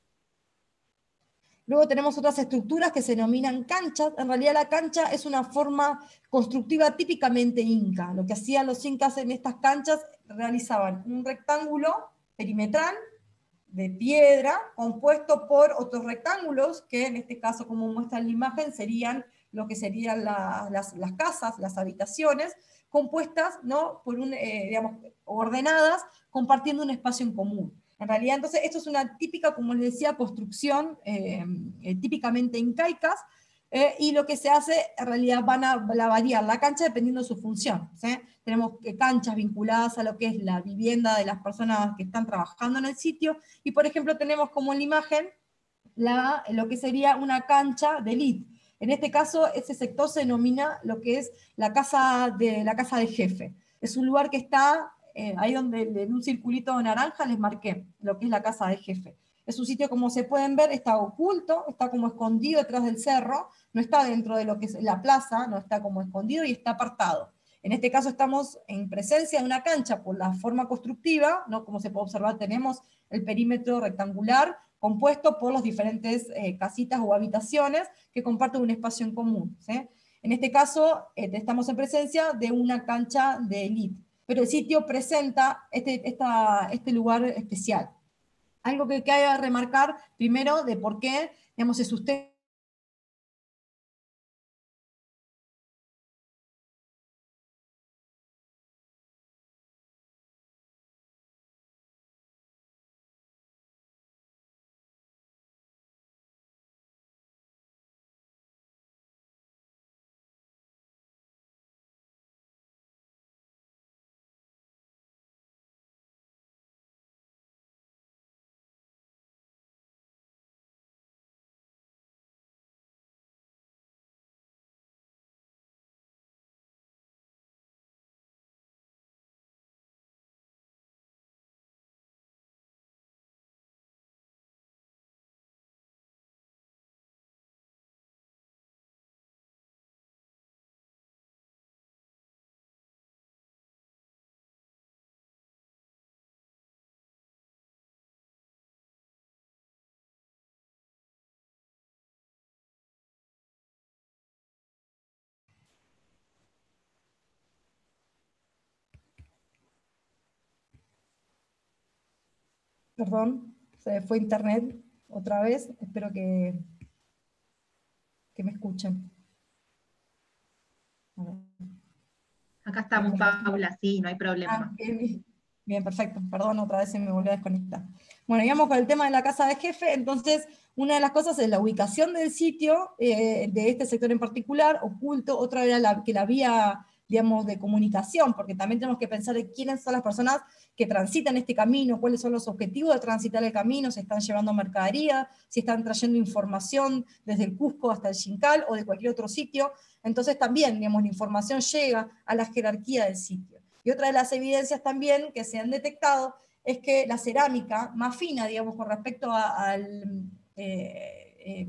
Luego tenemos otras estructuras que se denominan canchas. En realidad la cancha es una forma constructiva típicamente inca. Lo que hacían los incas en estas canchas, realizaban un rectángulo perimetral de piedra compuesto por otros rectángulos, que en este caso, como muestra la imagen, serían lo que serían la, las, las casas, las habitaciones, compuestas, ¿no?, por un, eh, digamos, ordenadas, compartiendo un espacio en común. En realidad, entonces, esto es una típica, como les decía, construcción eh, eh, típicamente incaicas, eh, y lo que se hace, en realidad, van a, van a variar la cancha dependiendo de su función, ¿sí? Tenemos canchas vinculadas a lo que es la vivienda de las personas que están trabajando en el sitio, y por ejemplo tenemos como en la imagen la, lo que sería una cancha de elite. En este caso, ese sector se denomina lo que es la casa de, la casa de jefe. Es un lugar que está eh, ahí donde en un circulito naranja les marqué lo que es la casa de jefe. Es un sitio, como se pueden ver, está oculto, está como escondido detrás del cerro, no está dentro de lo que es la plaza, no está como escondido y está apartado. En este caso estamos en presencia de una cancha por la forma constructiva, ¿no? Como se puede observar, tenemos el perímetro rectangular compuesto por las diferentes eh, casitas o habitaciones que comparten un espacio en común, ¿sí? En este caso eh, estamos en presencia de una cancha de elite, pero el sitio presenta este, esta, este lugar especial. Algo que hay que remarcar primero de por qué, digamos, se sustenta Perdón, se fue internet otra vez, espero que, que me escuchen. A ver. Acá estamos, Paula, sí, no hay Ah, problema. bien, bien. Bien, perfecto. Perdón, otra vez se me volvió a desconectar. Bueno, íbamos con el tema de la casa de jefe. Entonces, una de las cosas es la ubicación del sitio, eh, de este sector en particular, oculto. Otra era la, que la vía, digamos, de comunicación, porque también tenemos que pensar en quiénes son las personas que transitan este camino, cuáles son los objetivos de transitar el camino, si están llevando mercadería, si están trayendo información desde el Cusco hasta el Xincal o de cualquier otro sitio. Entonces también, digamos, la información llega a la jerarquía del sitio. Y otra de las evidencias también que se han detectado es que la cerámica más fina, digamos, con respecto a, al, eh, eh,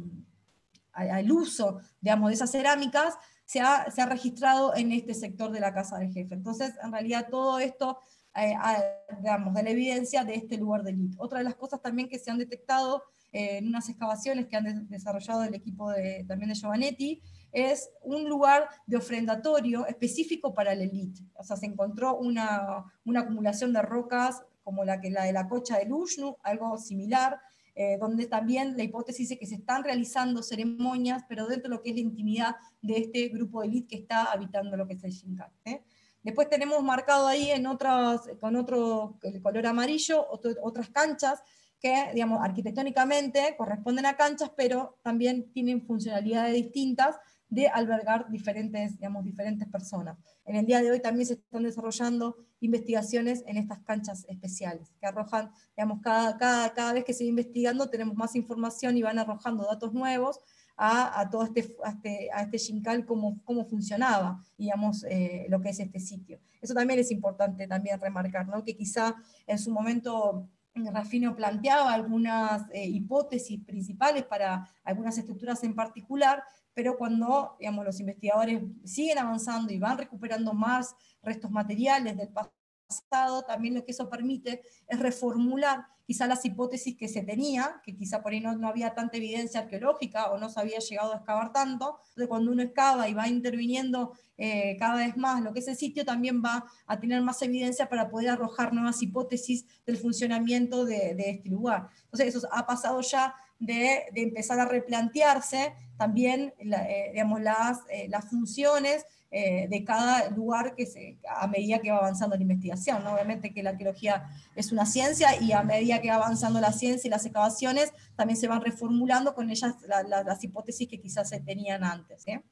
al uso, digamos, de esas cerámicas, se ha, se ha registrado en este sector de la casa del jefe. Entonces, en realidad, todo esto, eh, digamos, de la evidencia de este lugar de Lit. Otra de las cosas también que se han detectado eh, en unas excavaciones que han de, desarrollado el equipo de, también de Giovanetti, es un lugar de ofrendatorio específico para la élite. O sea, se encontró una, una acumulación de rocas como la, que, la de la Cocha de Lushnu, algo similar, eh, donde también la hipótesis es que se están realizando ceremonias, pero dentro de lo que es la intimidad de este grupo de élite que está habitando lo que es el Xincan. ¿eh? Después tenemos marcado ahí en otras, con otro el color amarillo, otro, otras canchas que, digamos, arquitectónicamente corresponden a canchas, pero también tienen funcionalidades distintas de albergar diferentes, digamos, diferentes personas. En el día de hoy también se están desarrollando investigaciones en estas canchas especiales, que arrojan, digamos, cada, cada, cada vez que se va investigando tenemos más información y van arrojando datos nuevos a, a todo este, a este, a este Xincal, cómo, cómo funcionaba, digamos, eh, lo que es este sitio. Eso también es importante también remarcar, ¿no? Que quizá en su momento Rafino planteaba algunas eh, hipótesis principales para algunas estructuras en particular, pero cuando, digamos, los investigadores siguen avanzando y van recuperando más restos materiales del pasado, también lo que eso permite es reformular quizá las hipótesis que se tenía, que quizá por ahí no, no había tanta evidencia arqueológica o no se había llegado a excavar tanto. Entonces cuando uno excava y va interviniendo eh, cada vez más lo que es el sitio, también va a tener más evidencia para poder arrojar nuevas hipótesis del funcionamiento de, de este lugar. Entonces eso ha pasado ya de, de empezar a replantearse también la, eh, digamos, las, eh, las funciones eh, de cada lugar que se, a medida que va avanzando la investigación, ¿no? Obviamente que la arqueología es una ciencia y a medida que va avanzando la ciencia y las excavaciones también se van reformulando con ellas la, la, las hipótesis que quizás se tenían antes. ¿eh?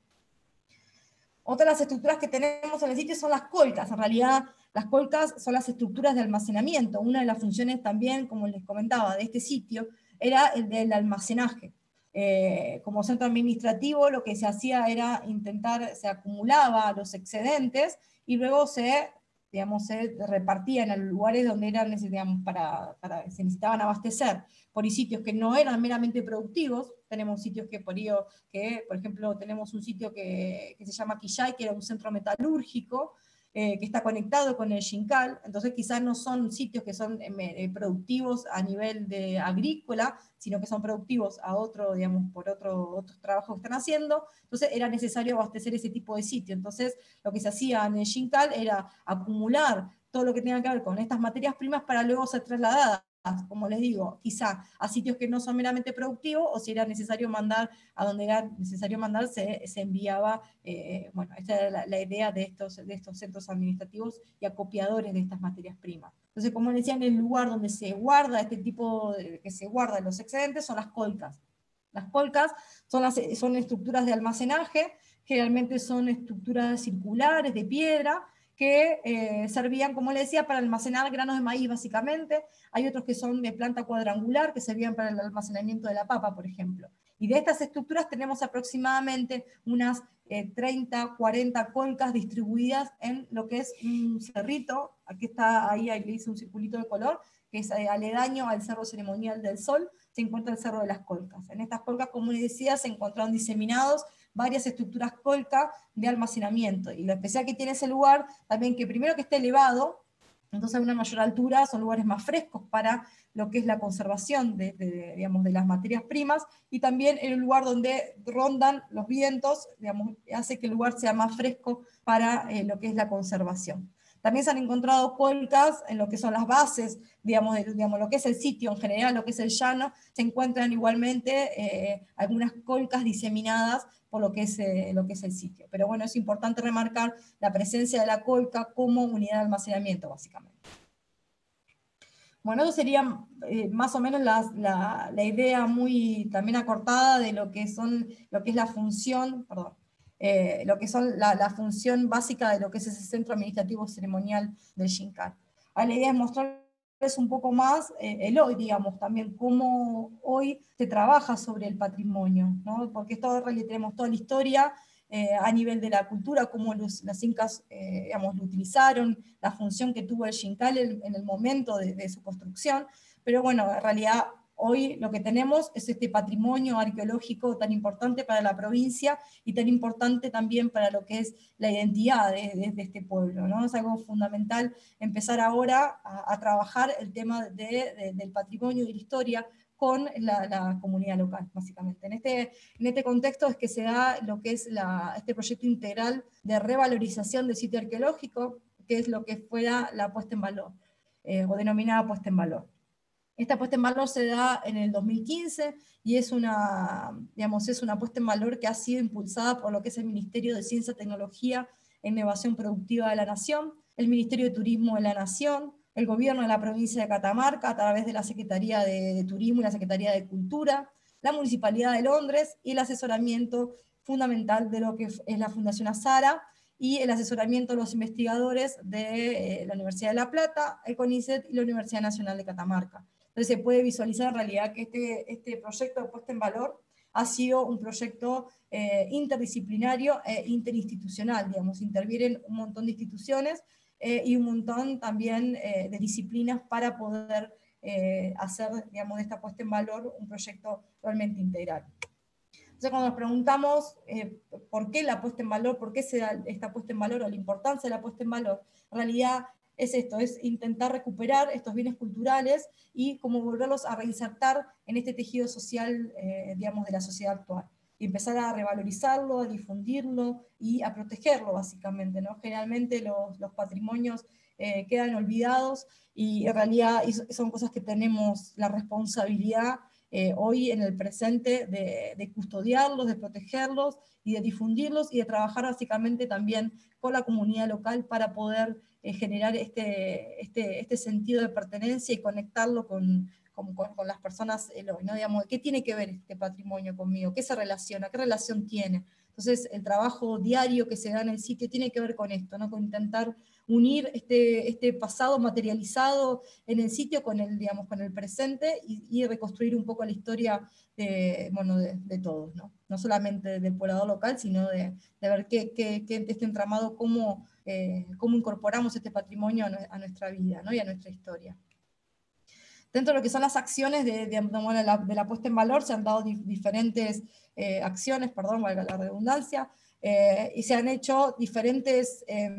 Otra de las estructuras que tenemos en el sitio son las colcas. En realidad, las colcas son las estructuras de almacenamiento. Una de las funciones también, como les comentaba, de este sitio era el del almacenaje. Eh, como centro administrativo, lo que se hacía era intentar, se acumulaba los excedentes y luego se, digamos, se repartían en los lugares donde eran, digamos, para, para, se necesitaban abastecer, por sitios que no eran meramente productivos. Tenemos sitios que, por ello, que, por ejemplo, tenemos un sitio que, que se llama Quillay, que era un centro metalúrgico, eh, que está conectado con el Xincal. Entonces quizás no son sitios que son eh, productivos a nivel de agrícola, sino que son productivos a otro, digamos, por otro, otros trabajos que están haciendo. Entonces era necesario abastecer ese tipo de sitio. Entonces lo que se hacía en el Xincal era acumular todo lo que tenga que ver con estas materias primas para luego ser trasladadas, como les digo, quizá a sitios que no son meramente productivos, o si era necesario mandar a donde era necesario mandar, se, se enviaba, eh, bueno, esta era la, la idea de estos, de estos centros administrativos y acopiadores de estas materias primas. Entonces, como les decía, en el lugar donde se guarda este tipo, de, que se guardan los excedentes, son las colcas. Las colcas son, las, son estructuras de almacenaje, generalmente son estructuras circulares de piedra, que eh, servían, como les decía, para almacenar granos de maíz básicamente. Hay otros que son de planta cuadrangular, que servían para el almacenamiento de la papa, por ejemplo. Y de estas estructuras tenemos aproximadamente unas eh, treinta, cuarenta colcas distribuidas en lo que es un cerrito. Aquí está, ahí, ahí le hice un circulito de color, que es eh, aledaño al Cerro Ceremonial del Sol, se encuentra el Cerro de las Colcas. En estas colcas, como les decía, se encontraron diseminados varias estructuras colca de almacenamiento. Y lo especial que tiene ese lugar, también que primero que esté elevado, entonces a una mayor altura son lugares más frescos para lo que es la conservación de, de, digamos, de las materias primas, y también en un lugar donde rondan los vientos, digamos, hace que el lugar sea más fresco para eh, lo que es la conservación. También se han encontrado colcas en lo que son las bases, digamos, de, digamos, lo que es el sitio en general, lo que es el llano, se encuentran igualmente eh, algunas colcas diseminadas por lo que, es, eh, lo que es el sitio. Pero bueno, es importante remarcar la presencia de la colca como unidad de almacenamiento, básicamente. Bueno, eso sería eh, más o menos la, la, la idea muy también acortada de lo que, son, lo que es la función, perdón, eh, lo que son la, la función básica de lo que es ese centro administrativo ceremonial del Xincan. Ahora la idea es mostrarles un poco más eh, el hoy, digamos, también cómo hoy se trabaja sobre el patrimonio, ¿no? Porque esto tenemos toda la historia, Eh, a nivel de la cultura, cómo los, los incas eh, digamos, lo utilizaron, la función que tuvo el Xincal en, en el momento de, de su construcción, pero bueno, en realidad hoy lo que tenemos es este patrimonio arqueológico tan importante para la provincia y tan importante también para lo que es la identidad de, de, de este pueblo, ¿no? Es algo fundamental empezar ahora a, a trabajar el tema de, de, del patrimonio y de la historia con la, la comunidad local, básicamente. En este, en este contexto es que se da lo que es la, este proyecto integral de revalorización del sitio arqueológico, que es lo que fuera la puesta en valor, eh, o denominada puesta en valor. Esta puesta en valor se da en el dos mil quince y es una, digamos, es una puesta en valor que ha sido impulsada por lo que es el Ministerio de Ciencia, Tecnología e Innovación Productiva de la Nación, el Ministerio de Turismo de la Nación, el gobierno de la provincia de Catamarca a través de la Secretaría de, de Turismo y la Secretaría de Cultura, la Municipalidad de Londres y el asesoramiento fundamental de lo que es la Fundación Azara y el asesoramiento de los investigadores de eh, la Universidad de La Plata, el CONICET y la Universidad Nacional de Catamarca. Entonces se puede visualizar en realidad que este, este proyecto de puesta en valor ha sido un proyecto eh, interdisciplinario e interinstitucional, digamos, intervienen un montón de instituciones eh, y un montón también eh, de disciplinas para poder eh, hacer, digamos, de esta puesta en valor un proyecto realmente integral. Entonces cuando nos preguntamos eh, por qué la puesta en valor, por qué se da esta puesta en valor o la importancia de la puesta en valor, en realidad es esto, es intentar recuperar estos bienes culturales y como volverlos a reinsertar en este tejido social, eh, digamos, de la sociedad actual. Y empezar a revalorizarlo, a difundirlo y a protegerlo, básicamente, ¿no? Generalmente los, los patrimonios eh, quedan olvidados y en realidad son cosas que tenemos la responsabilidad eh, hoy en el presente de, de custodiarlos, de protegerlos y de difundirlos y de trabajar básicamente también con la comunidad local para poder eh, generar este, este, este sentido de pertenencia y conectarlo con, con, con, con las personas, eh, ¿no? Digamos, ¿qué tiene que ver este patrimonio conmigo? ¿Qué se relaciona? ¿Qué relación tiene? Entonces el trabajo diario que se da en el sitio tiene que ver con esto, ¿no? Con intentar unir este, este pasado materializado en el sitio con el, digamos, con el presente y, y reconstruir un poco la historia de, bueno, de, de todos, ¿no? No solamente del poblador local, sino de, de ver qué, qué, qué este entramado, cómo, eh, cómo incorporamos este patrimonio a, a nuestra vida, ¿no? Y a nuestra historia. Dentro de lo que son las acciones de, de, de, la, de la puesta en valor, se han dado di, diferentes eh, acciones, perdón, valga la redundancia, eh, y se han hecho diferentes eh,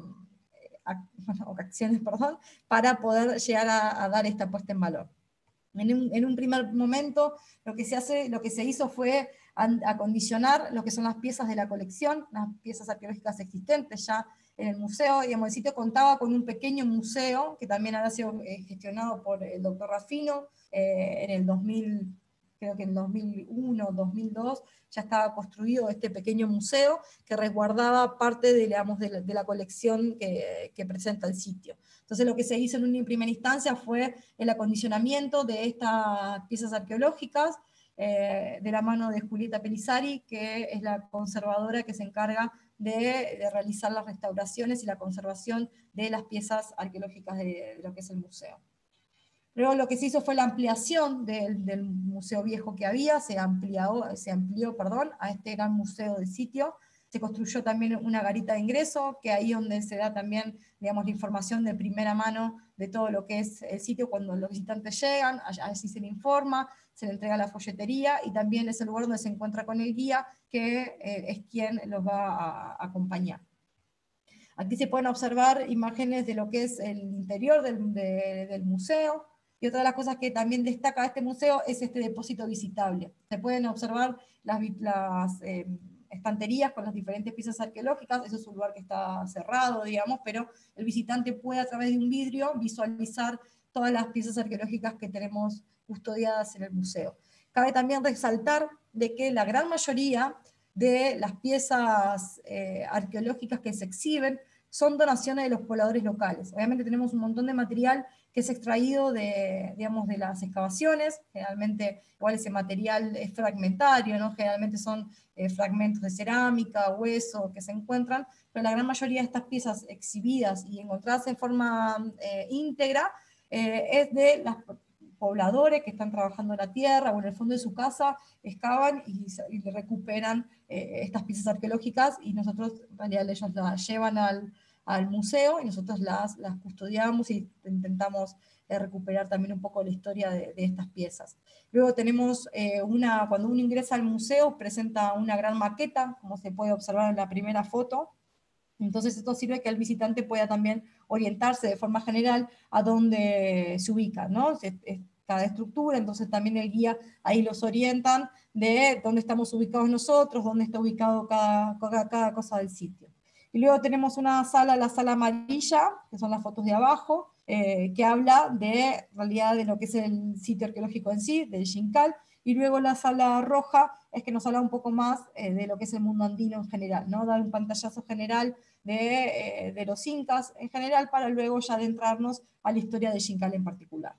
acciones, perdón, para poder llegar a, a dar esta puesta en valor. En un, en un primer momento, lo que se hace, lo que se hizo fue acondicionar lo que son las piezas de la colección, las piezas arqueológicas existentes ya en el museo. Digamos, el sitio contaba con un pequeño museo, que también había sido eh, gestionado por el doctor Rafino eh, en el dos mil, creo que en dos mil uno, dos mil dos, ya estaba construido este pequeño museo que resguardaba parte de, digamos, de, la, de la colección que, que presenta el sitio. Entonces lo que se hizo en una primera instancia fue el acondicionamiento de estas piezas arqueológicas eh, de la mano de Julieta Pelizari, que es la conservadora que se encarga de, de realizar las restauraciones y la conservación de las piezas arqueológicas de, de lo que es el museo. Luego lo que se hizo fue la ampliación del, del museo viejo que había, se amplió, se amplió perdón, a este gran museo del sitio. Se construyó también una garita de ingreso, que ahí es donde se da también, digamos, la información de primera mano de todo lo que es el sitio cuando los visitantes llegan, así se le informa, se le entrega la folletería, y también es el lugar donde se encuentra con el guía, que eh, es quien los va a, a acompañar. Aquí se pueden observar imágenes de lo que es el interior del, de, del museo, y otra de las cosas que también destaca este museo es este depósito visitable. Se pueden observar las, las, eh, estanterías con las diferentes piezas arqueológicas. Eso es un lugar que está cerrado, digamos, pero el visitante puede a través de un vidrio visualizar todas las piezas arqueológicas que tenemos custodiadas en el museo. Cabe también resaltar de que la gran mayoría de las piezas eh, arqueológicas que se exhiben son donaciones de los pobladores locales. Obviamente tenemos un montón de material que es extraído de, digamos, de las excavaciones. Generalmente igual ese material es fragmentario, ¿no? Generalmente son eh, fragmentos de cerámica, hueso que se encuentran, pero la gran mayoría de estas piezas exhibidas y encontradas en forma eh, íntegra eh, es de los pobladores que están trabajando en la tierra o en el fondo de su casa, excavan y, y recuperan eh, estas piezas arqueológicas, y nosotros, en realidad, ellos las llevan al, al museo y nosotros las, las custodiamos y intentamos eh, recuperar también un poco la historia de, de estas piezas. Luego tenemos eh, una, cuando uno ingresa al museo, presenta una gran maqueta, como se puede observar en la primera foto. Entonces esto sirve que el visitante pueda también orientarse de forma general a dónde se ubica, ¿no? Es, es cada estructura, entonces también el guía ahí los orientan de dónde estamos ubicados nosotros, dónde está ubicado cada, cada, cada cosa del sitio. Y luego tenemos una sala, la sala amarilla, que son las fotos de abajo, eh, que habla de, en realidad, de lo que es el sitio arqueológico en sí, del Xincal, y luego la sala roja es que nos habla un poco más eh, de lo que es el mundo andino en general, ¿no? Dar un pantallazo general de, eh, de los incas en general, para luego ya adentrarnos a la historia de Xincal en particular.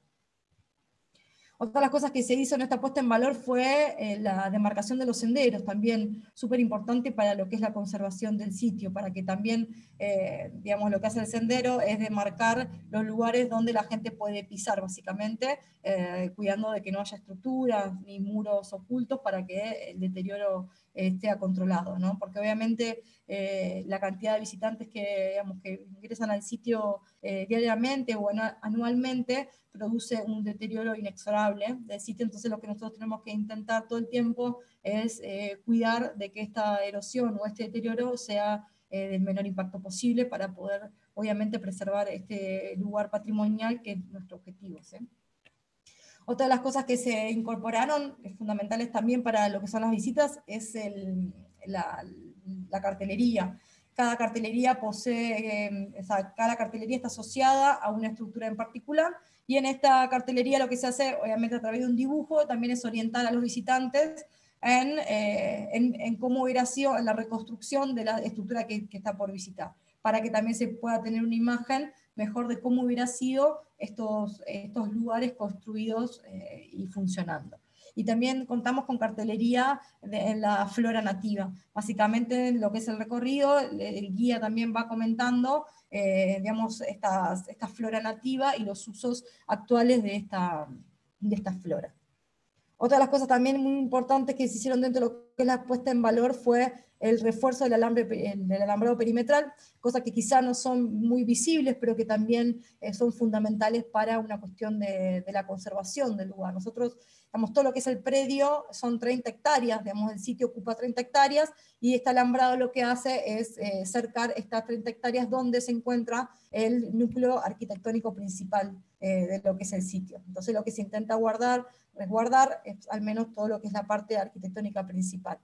Otra de las cosas que se hizo en esta puesta en valor fue eh, la demarcación de los senderos, también súper importante para lo que es la conservación del sitio, para que también, eh, digamos, lo que hace el sendero es demarcar los lugares donde la gente puede pisar, básicamente, eh, cuidando de que no haya estructuras ni muros ocultos para que el deterioro eh, esté controlado, ¿no? Porque obviamente eh, la cantidad de visitantes que, digamos, que ingresan al sitio eh, diariamente o anualmente produce un deterioro inexorable del sitio. Entonces lo que nosotros tenemos que intentar todo el tiempo es eh, cuidar de que esta erosión o este deterioro sea eh, del menor impacto posible, para poder obviamente preservar este lugar patrimonial, que es nuestro objetivo, ¿sí? Otra de las cosas que se incorporaron, fundamentales también para lo que son las visitas, es el, la, la cartelería. Cada cartelería posee, eh, o sea, cada cartelería está asociada a una estructura en particular, y en esta cartelería lo que se hace, obviamente a través de un dibujo, también es orientar a los visitantes en, eh, en, en cómo hubiera sido la reconstrucción de la estructura que, que está por visitar, para que también se pueda tener una imagen mejor de cómo hubiera sido estos, estos lugares construidos eh, y funcionando. Y también contamos con cartelería de, en la flora nativa. Básicamente, en lo que es el recorrido, el, el guía también va comentando eh, digamos, esta, esta flora nativa y los usos actuales de esta, de esta flora. Otra de las cosas también muy importantes que se hicieron dentro de lo que es la puesta en valor fue el refuerzo del, alambre, del alambrado perimetral, cosas que quizá no son muy visibles, pero que también eh, son fundamentales para una cuestión de, de la conservación del lugar. Nosotros, digamos, todo lo que es el predio son treinta hectáreas, digamos, el sitio ocupa treinta hectáreas, y este alambrado lo que hace es eh, cercar estas treinta hectáreas donde se encuentra el núcleo arquitectónico principal eh, de lo que es el sitio. Entonces lo que se intenta guardar, resguardar, es al menos todo lo que es la parte arquitectónica principal.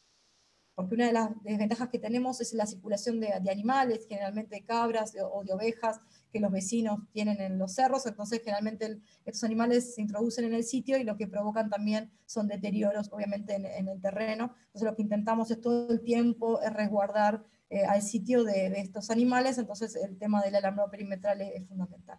Porque una de las desventajas que tenemos es la circulación de, de animales, generalmente de cabras de, o de ovejas, que los vecinos tienen en los cerros. Entonces generalmente el, estos animales se introducen en el sitio, y lo que provocan también son deterioros, obviamente, en, en el terreno. Entonces lo que intentamos es todo el tiempo es resguardar eh, al sitio de, de estos animales. Entonces el tema del alambrado perimetral es, es fundamental.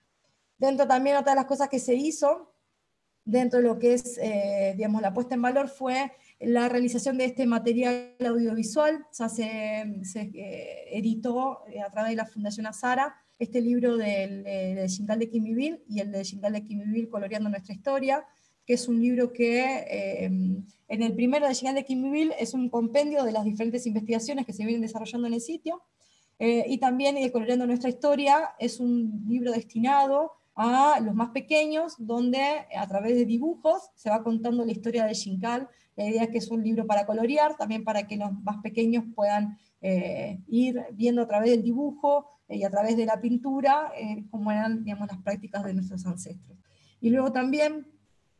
Dentro también, otra de las cosas que se hizo dentro de lo que es, eh, digamos, la puesta en valor fue la realización de este material audiovisual. Ya se, se eh, editó eh, a través de la Fundación Azara este libro del, del Xincal de Quimbibil y el de Xincal de Quimbibil coloreando nuestra historia, que es un libro que eh, en el primero de Xincal de Quimbibil es un compendio de las diferentes investigaciones que se vienen desarrollando en el sitio, eh, y también el Coloreando nuestra historia es un libro destinado a los más pequeños, donde a través de dibujos se va contando la historia de Xincal. La idea es que es un libro para colorear, también para que los más pequeños puedan eh, ir viendo a través del dibujo eh, y a través de la pintura eh, cómo eran, digamos, las prácticas de nuestros ancestros. Y luego también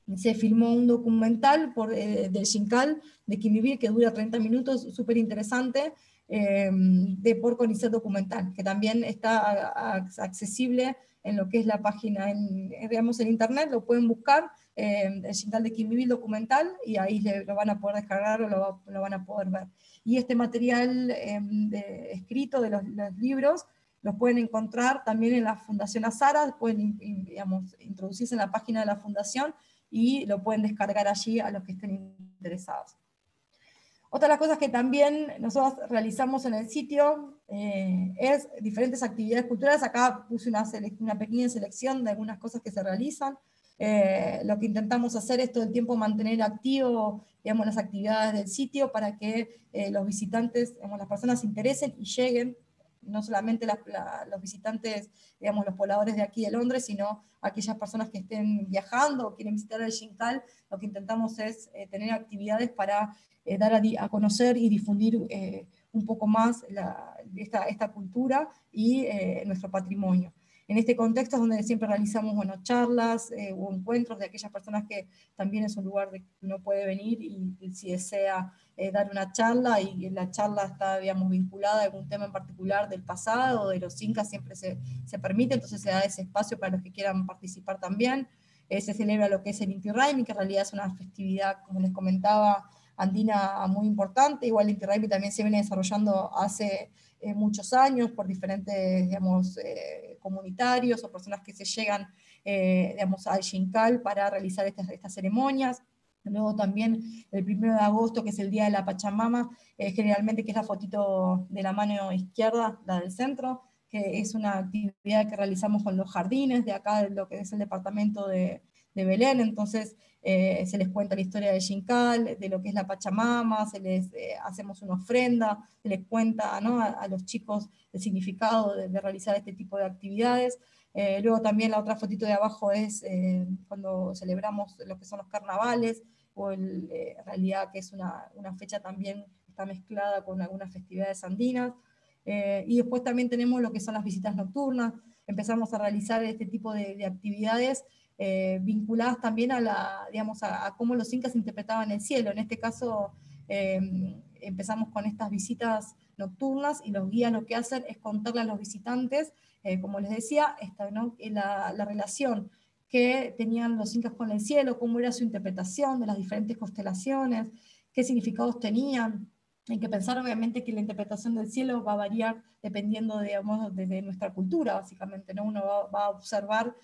se filmó un documental por, eh, del Xincal, de Quimbiví, que dura treinta minutos, súper interesante, eh, de por CONICET Documental, que también está a, a, accesible en lo que es la página, en, digamos, en internet, lo pueden buscar, eh, el Xincal de Quimbiví documental, y ahí le, lo van a poder descargar o lo, lo van a poder ver. Y este material eh, de, escrito de los, los libros, los pueden encontrar también en la Fundación Azara, pueden, digamos, introducirse en la página de la Fundación, y lo pueden descargar allí a los que estén interesados. Otra de las cosas que también nosotros realizamos en el sitio eh, es diferentes actividades culturales. Acá puse una, una pequeña selección de algunas cosas que se realizan. Eh, lo que intentamos hacer es todo el tiempo mantener activo, digamos, las actividades del sitio para que eh, los visitantes, digamos, las personas se interesen y lleguen, no solamente la, la, los visitantes, digamos, los pobladores de aquí de Londres, sino aquellas personas que estén viajando o quieren visitar el Xincal. Lo que intentamos es eh, tener actividades para eh, dar a, a, conocer y difundir eh, un poco más la, esta, esta cultura y eh, nuestro patrimonio. En este contexto es donde siempre realizamos, bueno, charlas eh, o encuentros de aquellas personas que también es un lugar de que uno puede venir y, y si desea eh, dar una charla, y la charla está, digamos, vinculada a algún tema en particular del pasado o de los incas, siempre se, se permite, entonces se da ese espacio para los que quieran participar también. Eh, se celebra lo que es el Inti Raymi, que en realidad es una festividad, como les comentaba, andina muy importante. Igual el Inti Raymi también se viene desarrollando hace eh, muchos años por diferentes, digamos, eh, comunitarios o personas que se llegan, eh, digamos, al Xincal para realizar estas, estas ceremonias. Luego también el primero de agosto, que es el Día de la Pachamama, eh, generalmente que es la fotito de la mano izquierda, la del centro, que es una actividad que realizamos con los jardines de acá, de lo que es el departamento de, de Belén. Entonces eh, se les cuenta la historia de Xincal, de lo que es la Pachamama, se les eh, hacemos una ofrenda, se les cuenta, ¿no?, a, a los chicos el significado de, de realizar este tipo de actividades. Eh, luego también la otra fotito de abajo es eh, cuando celebramos lo que son los carnavales, o el, eh, en realidad que es una, una fecha también que está mezclada con algunas festividades andinas. Eh, y después también tenemos lo que son las visitas nocturnas. Empezamos a realizar este tipo de, de actividades eh, vinculadas también a, la, digamos, a, a cómo los incas interpretaban el cielo. En este caso eh, empezamos con estas visitas nocturnas, y los guías lo que hacen es contarle a los visitantes, eh, como les decía, esta, ¿no?, la, la relación que tenían los incas con el cielo, cómo era su interpretación de las diferentes constelaciones, qué significados tenían. Hay que pensar obviamente que la interpretación del cielo va a variar dependiendo, digamos, de, de nuestra cultura, básicamente, ¿no? Uno va, va a observar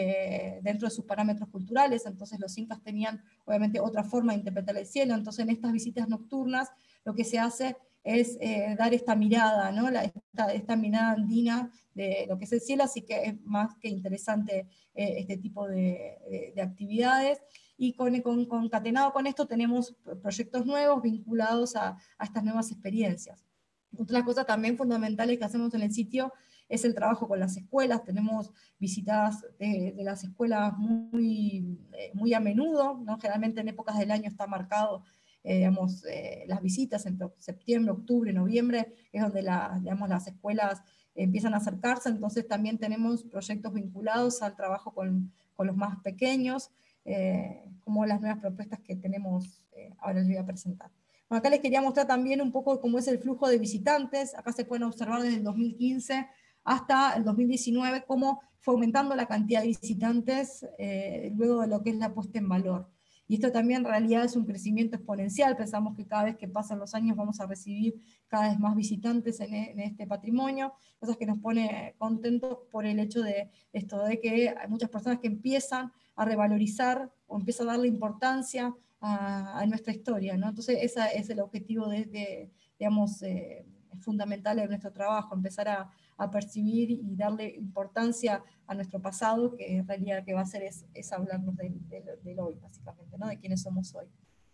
eh, dentro de sus parámetros culturales. Entonces los incas tenían obviamente otra forma de interpretar el cielo. Entonces en estas visitas nocturnas lo que se hace es eh, dar esta mirada, ¿no?, la, esta, esta mirada andina de lo que es el cielo, así que es más que interesante eh, este tipo de, de, de actividades. Y con, con, concatenado con esto tenemos proyectos nuevos vinculados a, a estas nuevas experiencias. Otra cosa también fundamentales que hacemos en el sitio es el trabajo con las escuelas. Tenemos visitas de, de las escuelas muy, muy a menudo, ¿no? Generalmente en épocas del año está marcado, eh, digamos, eh, las visitas entre septiembre, octubre, noviembre, es donde la, digamos, las escuelas empiezan a acercarse. Entonces también tenemos proyectos vinculados al trabajo con, con los más pequeños, eh, como las nuevas propuestas que tenemos, eh, ahora les voy a presentar. Bueno, acá les quería mostrar también un poco cómo es el flujo de visitantes. Acá se pueden observar desde el dos mil quince hasta el dos mil diecinueve cómo fue aumentando la cantidad de visitantes eh, luego de lo que es la puesta en valor. Y esto también en realidad es un crecimiento exponencial. Pensamos que cada vez que pasan los años vamos a recibir cada vez más visitantes en, en este patrimonio, cosas que nos pone contentos por el hecho de esto, de que hay muchas personas que empiezan a revalorizar o empiezan a darle importancia a, a nuestra historia, ¿no? Entonces ese es el objetivo de, de digamos, eh, fundamental de nuestro trabajo, empezar a, a percibir y darle importancia a nuestro pasado, que en realidad lo que va a hacer es, es hablarnos del, del, del hoy, básicamente, ¿no?, de quiénes somos hoy.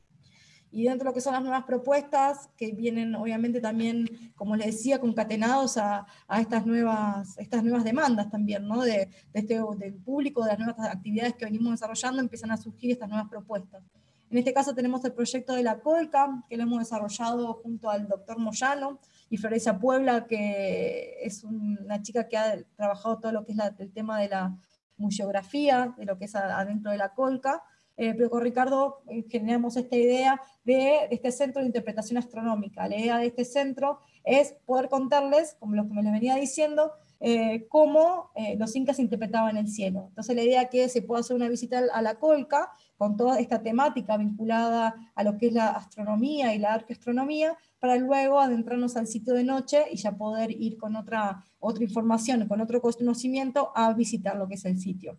Y dentro de lo que son las nuevas propuestas, que vienen obviamente también, como les decía, concatenados a, a estas, nuevas, estas nuevas demandas también, ¿no?, de, de este, del público, de las nuevas actividades que venimos desarrollando, empiezan a surgir estas nuevas propuestas. En este caso tenemos el proyecto de la Colca, que lo hemos desarrollado junto al doctor Moyano y Florencia Puebla, que es una chica que ha trabajado todo lo que es la, el tema de la museografía, de lo que es adentro de la Colca. eh, pero con Ricardo eh, generamos esta idea de, de este centro de interpretación astronómica. La idea de este centro es poder contarles, como lo que me les venía diciendo, eh, cómo eh, los incas interpretaban el cielo. Entonces la idea es que se pueda hacer una visita a la Colca, con toda esta temática vinculada a lo que es la astronomía y la arqueastronomía, para luego adentrarnos al sitio de noche y ya poder ir con otra, otra información, con otro conocimiento a visitar lo que es el sitio.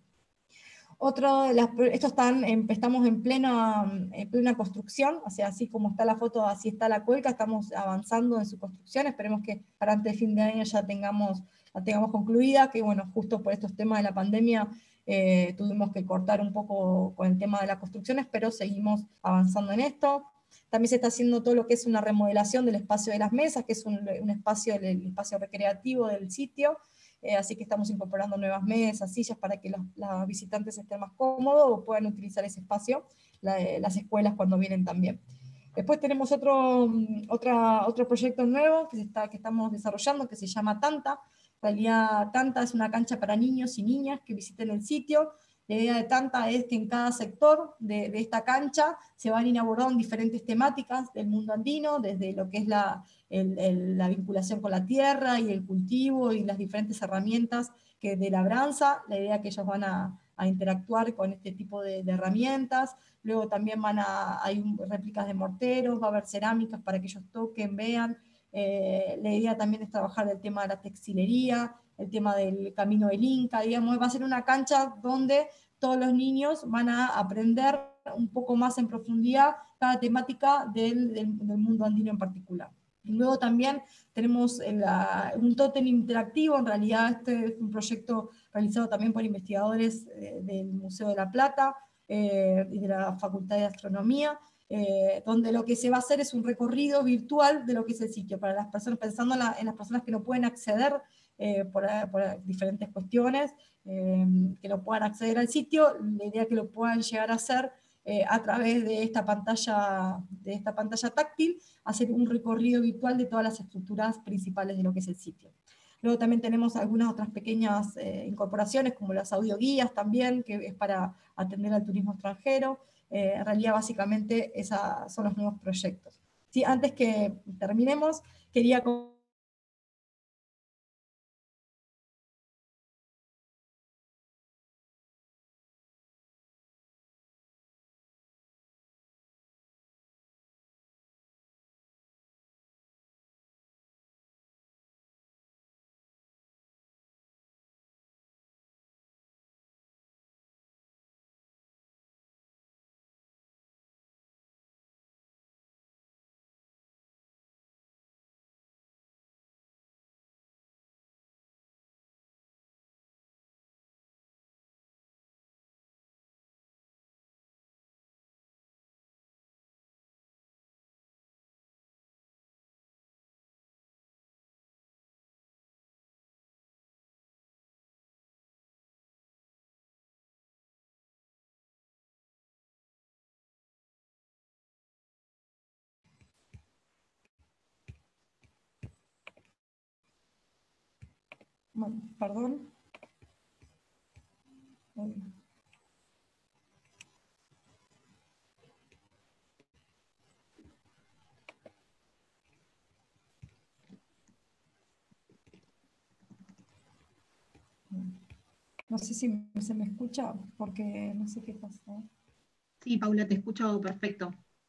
Otro de las, estos están, en, estamos en plena, en plena construcción, o sea, así como está la foto, así está la Colca, estamos avanzando en su construcción, esperemos que para antes de fin de año ya tengamos, la tengamos concluida, que bueno, justo por estos temas de la pandemia eh, tuvimos que cortar un poco con el tema de las construcciones, pero seguimos avanzando en esto. También se está haciendo todo lo que es una remodelación del espacio de las mesas, que es un, un espacio, el espacio recreativo del sitio, Eh, así que estamos incorporando nuevas mesas, sillas, para que los, los visitantes estén más cómodos o puedan utilizar ese espacio, la, las escuelas cuando vienen también. Después tenemos otro, otra, otro proyecto nuevo que, se está, que estamos desarrollando, que se llama Tanta. En realidad, Tanta es una cancha para niños y niñas que visiten el sitio. La idea de Tanta es que en cada sector de, de esta cancha se van inaugurando diferentes temáticas del mundo andino, desde lo que es la, el, el, la vinculación con la tierra y el cultivo y las diferentes herramientas que de labranza. La idea es que ellos van a, a interactuar con este tipo de, de herramientas. Luego también van a, hay réplicas de morteros, va a haber cerámicas para que ellos toquen, vean. Eh, la idea también es trabajar el tema de la textilería, el tema del camino del Inca, digamos, va a ser una cancha donde todos los niños van a aprender un poco más en profundidad cada temática del, del, del mundo andino en particular. Y luego también tenemos la, un tótem interactivo, en realidad este es un proyecto realizado también por investigadores eh, del Museo de la Plata eh, y de la Facultad de Astronomía, eh, donde lo que se va a hacer es un recorrido virtual de lo que es el sitio, para las personas, pensando en, la, en las personas que no pueden acceder eh, por, por diferentes cuestiones, eh, que no puedan acceder al sitio, la idea es que lo puedan llegar a hacer eh, a través de esta pantalla, de esta pantalla táctil, hacer un recorrido virtual de todas las estructuras principales de lo que es el sitio. Luego también tenemos algunas otras pequeñas eh, incorporaciones, como las audioguías también, que es para atender al turismo extranjero. Eh, en realidad, básicamente, esos son los nuevos proyectos. Sí, antes que terminemos, quería... Bueno, perdón. No sé si se me escucha, porque no sé qué pasa. Sí, Paula, te escucho perfecto.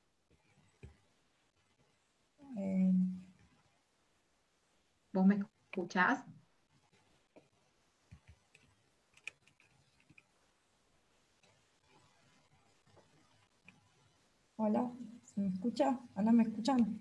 Eh... ¿Vos me escuchás? Hola, ¿se me escucha? Ana, ¿me escuchan?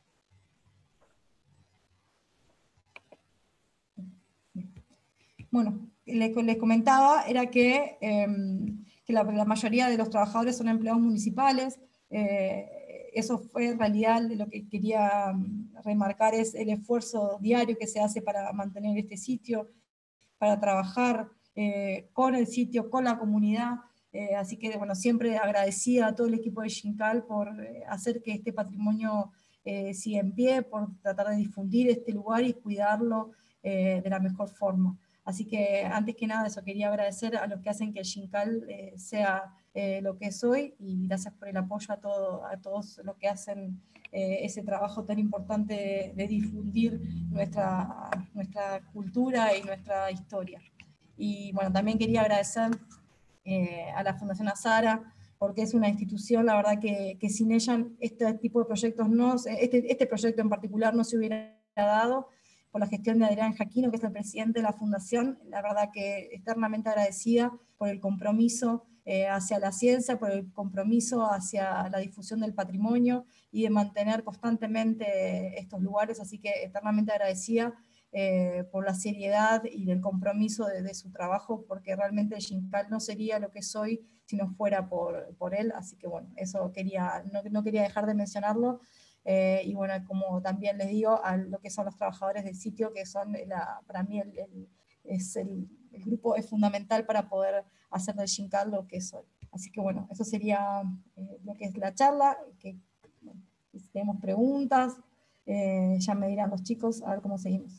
Bueno, les, les comentaba era que, eh, que la, la mayoría de los trabajadores son empleados municipales. Eh, eso fue en realidad lo que quería remarcar, es el esfuerzo diario que se hace para mantener este sitio, para trabajar eh, con el sitio, con la comunidad. Eh, así que, bueno, siempre agradecida a todo el equipo de Xincal por eh, hacer que este patrimonio eh, siga en pie, por tratar de difundir este lugar y cuidarlo eh, de la mejor forma. Así que, antes que nada, eso, quería agradecer a los que hacen que el Xincal eh, sea eh, lo que soy, y gracias por el apoyo a, todo, a todos los que hacen eh, ese trabajo tan importante de, de difundir nuestra, nuestra cultura y nuestra historia. Y bueno, también quería agradecer eh, a la Fundación Azara, porque es una institución, la verdad que, que sin ella este tipo de proyectos, no, este, este proyecto en particular no se hubiera dado, por la gestión de Adrián Jaquino, que es el presidente de la Fundación. La verdad que eternamente agradecida por el compromiso eh, hacia la ciencia, por el compromiso hacia la difusión del patrimonio y de mantener constantemente estos lugares, así que eternamente agradecida eh, por la seriedad y el compromiso de, de su trabajo, porque realmente el Xincal no sería lo que soy si no fuera por, por él, así que bueno, eso quería, no, no quería dejar de mencionarlo. Eh, y bueno, como también les digo, a lo que son los trabajadores del sitio, que son, la, para mí, el, el, es el, el grupo es fundamental para poder hacer del Xincal lo que soy. Así que bueno, eso sería eh, lo que es la charla, que bueno, si tenemos preguntas, eh, ya me dirán los chicos, a ver cómo seguimos.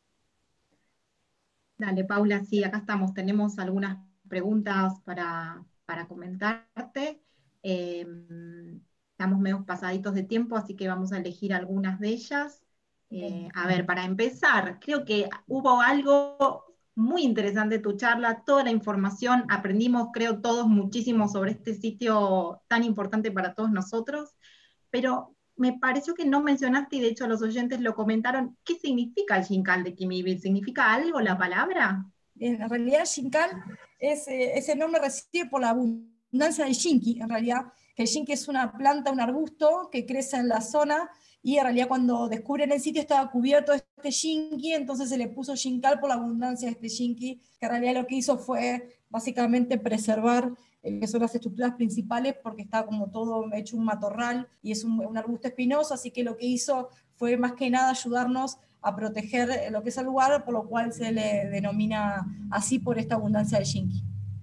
Dale, Paula, sí, acá estamos, tenemos algunas preguntas para, para comentarte. Eh, estamos medio pasaditos de tiempo, así que vamos a elegir algunas de ellas. Eh, a ver, para empezar, creo que hubo algo muy interesante en tu charla, toda la información, aprendimos, creo, todos muchísimo sobre este sitio tan importante para todos nosotros, pero me pareció que no mencionaste, y de hecho los oyentes lo comentaron, ¿qué significa el Xincal de Quimivir? ¿Significa algo la palabra? En realidad, Xincal, es, eh, ese nombre recibe por la abundancia del Xinqui, en realidad, que el Xinqui es una planta, un arbusto que crece en la zona, y en realidad cuando descubren el sitio estaba cubierto de este Xinqui, entonces se le puso Xincal por la abundancia de este Xinqui, que en realidad lo que hizo fue básicamente preservar eh, que son las estructuras principales, porque está como todo hecho un matorral, y es un, un arbusto espinoso, así que lo que hizo fue más que nada ayudarnos a proteger lo que es el lugar, por lo cual se le denomina así por esta abundancia de Xinqui.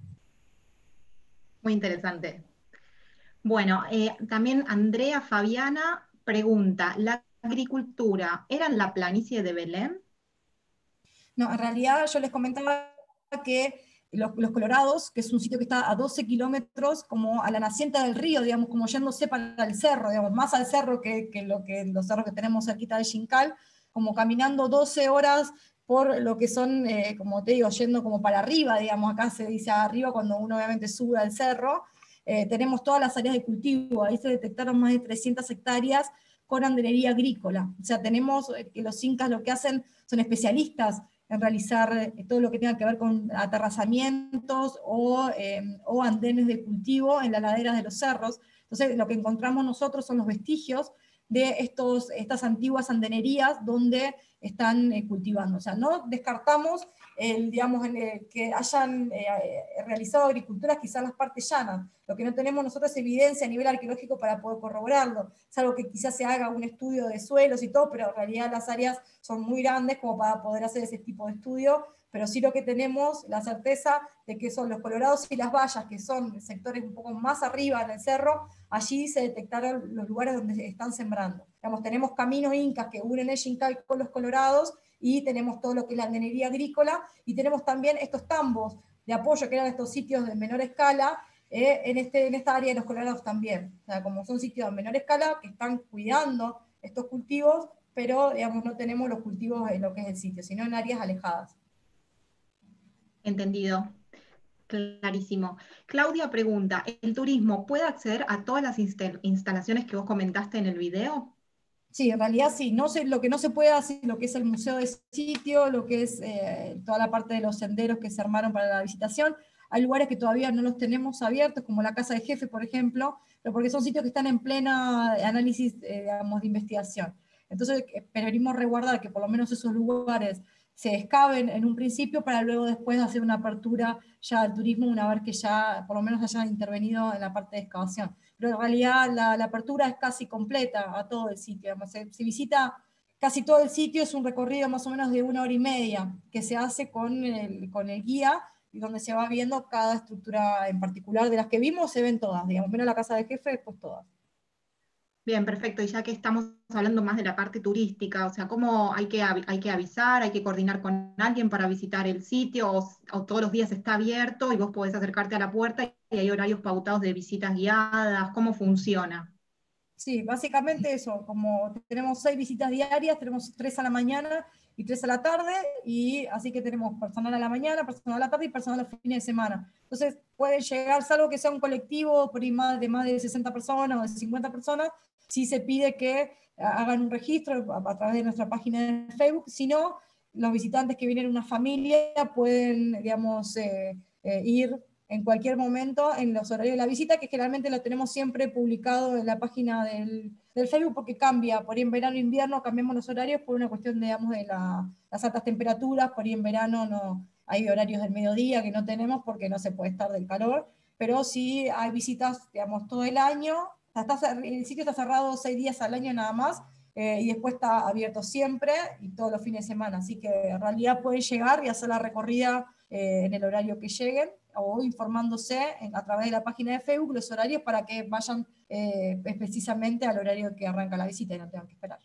Muy interesante. Bueno, eh, también Andrea Fabiana pregunta, ¿la agricultura era en la planicie de Belén? No, en realidad yo les comentaba que los, los Colorados, que es un sitio que está a doce kilómetros, como a la naciente del río, digamos, como yéndose para el cerro, digamos, más al cerro que, que, lo que los cerros que tenemos cerquita de Xincal, como caminando doce horas por lo que son, eh, como te digo, yendo como para arriba, digamos, acá se dice arriba cuando uno obviamente sube al cerro. Eh, tenemos todas las áreas de cultivo, ahí se detectaron más de trescientas hectáreas con andenería agrícola. O sea, tenemos eh, que los incas lo que hacen son especialistas en realizar eh, todo lo que tenga que ver con aterrazamientos o, eh, o andenes de cultivo en las laderas de los cerros. Entonces, lo que encontramos nosotros son los vestigios de estos, estas antiguas andenerías donde están eh, cultivando. O sea, no descartamos el, digamos, el, que hayan eh, realizado agriculturas quizás en las partes llanas. Lo que no tenemos nosotros es evidencia a nivel arqueológico para poder corroborarlo. Es algo que quizás se haga un estudio de suelos y todo, pero en realidad las áreas son muy grandes como para poder hacer ese tipo de estudio, pero sí lo que tenemos, la certeza de que son los Colorados y las Vallas, que son sectores un poco más arriba en el cerro, allí se detectaron los lugares donde están sembrando. Digamos, tenemos caminos incas que unen el Xincal con los Colorados, y tenemos todo lo que es la andenería agrícola, y tenemos también estos tambos de apoyo, que eran estos sitios de menor escala, eh, en, este, en esta área de los Colorados también. O sea, como son sitios de menor escala, que están cuidando estos cultivos, pero digamos, no tenemos los cultivos en lo que es el sitio, sino en áreas alejadas. Entendido. Clarísimo. Claudia pregunta, ¿el turismo puede acceder a todas las insta- instalaciones que vos comentaste en el video? Sí, en realidad sí, no sé, lo que no se puede hacer, lo que es el museo de sitio, lo que es eh, toda la parte de los senderos que se armaron para la visitación. Hay lugares que todavía no los tenemos abiertos, como la Casa de Jefe, por ejemplo, pero porque son sitios que están en plena análisis, eh, digamos, de investigación. Entonces, eh, preferimos resguardar que por lo menos esos lugares se excaven en un principio para luego después hacer una apertura ya al turismo una vez que ya por lo menos hayan intervenido en la parte de excavación. Pero en realidad la, la apertura es casi completa a todo el sitio. Digamos, se, se visita casi todo el sitio, es un recorrido más o menos de una hora y media que se hace con el, con el guía, y donde se va viendo cada estructura en particular. De las que vimos se ven todas, digamos, menos la Casa de Jefe, después todas. Bien, perfecto. Y ya que estamos hablando más de la parte turística, o sea, ¿cómo hay que, avi- hay que avisar, hay que coordinar con alguien para visitar el sitio, o, s- o todos los días está abierto y vos podés acercarte a la puerta y hay horarios pautados de visitas guiadas? ¿Cómo funciona? Sí, básicamente eso, como tenemos seis visitas diarias, tenemos tres a la mañana y tres a la tarde, y así que tenemos personal a la mañana, personal a la tarde y personal a los fines de semana. Entonces puede llegar, salvo que sea un colectivo por ahí más de más de sesenta personas o de cincuenta personas, sí se pide que hagan un registro a, a través de nuestra página de Facebook. Si no, los visitantes que vienen en una familia pueden, digamos, eh, eh, ir en cualquier momento en los horarios de la visita, que generalmente lo tenemos siempre publicado en la página del, del Facebook, porque cambia, por ahí en verano e invierno cambiamos los horarios por una cuestión, digamos, de la, las altas temperaturas. Por ahí en verano no hay horarios del mediodía que no tenemos porque no se puede estar del calor, pero sí hay visitas, digamos, todo el año. Está, el sitio está cerrado seis días al año nada más, eh, y después está abierto siempre y todos los fines de semana, así que en realidad pueden llegar y hacer la recorrida eh, en el horario que lleguen, o informándose en, a través de la página de Facebook los horarios para que vayan eh, precisamente al horario que arranca la visita y no tengan que esperar.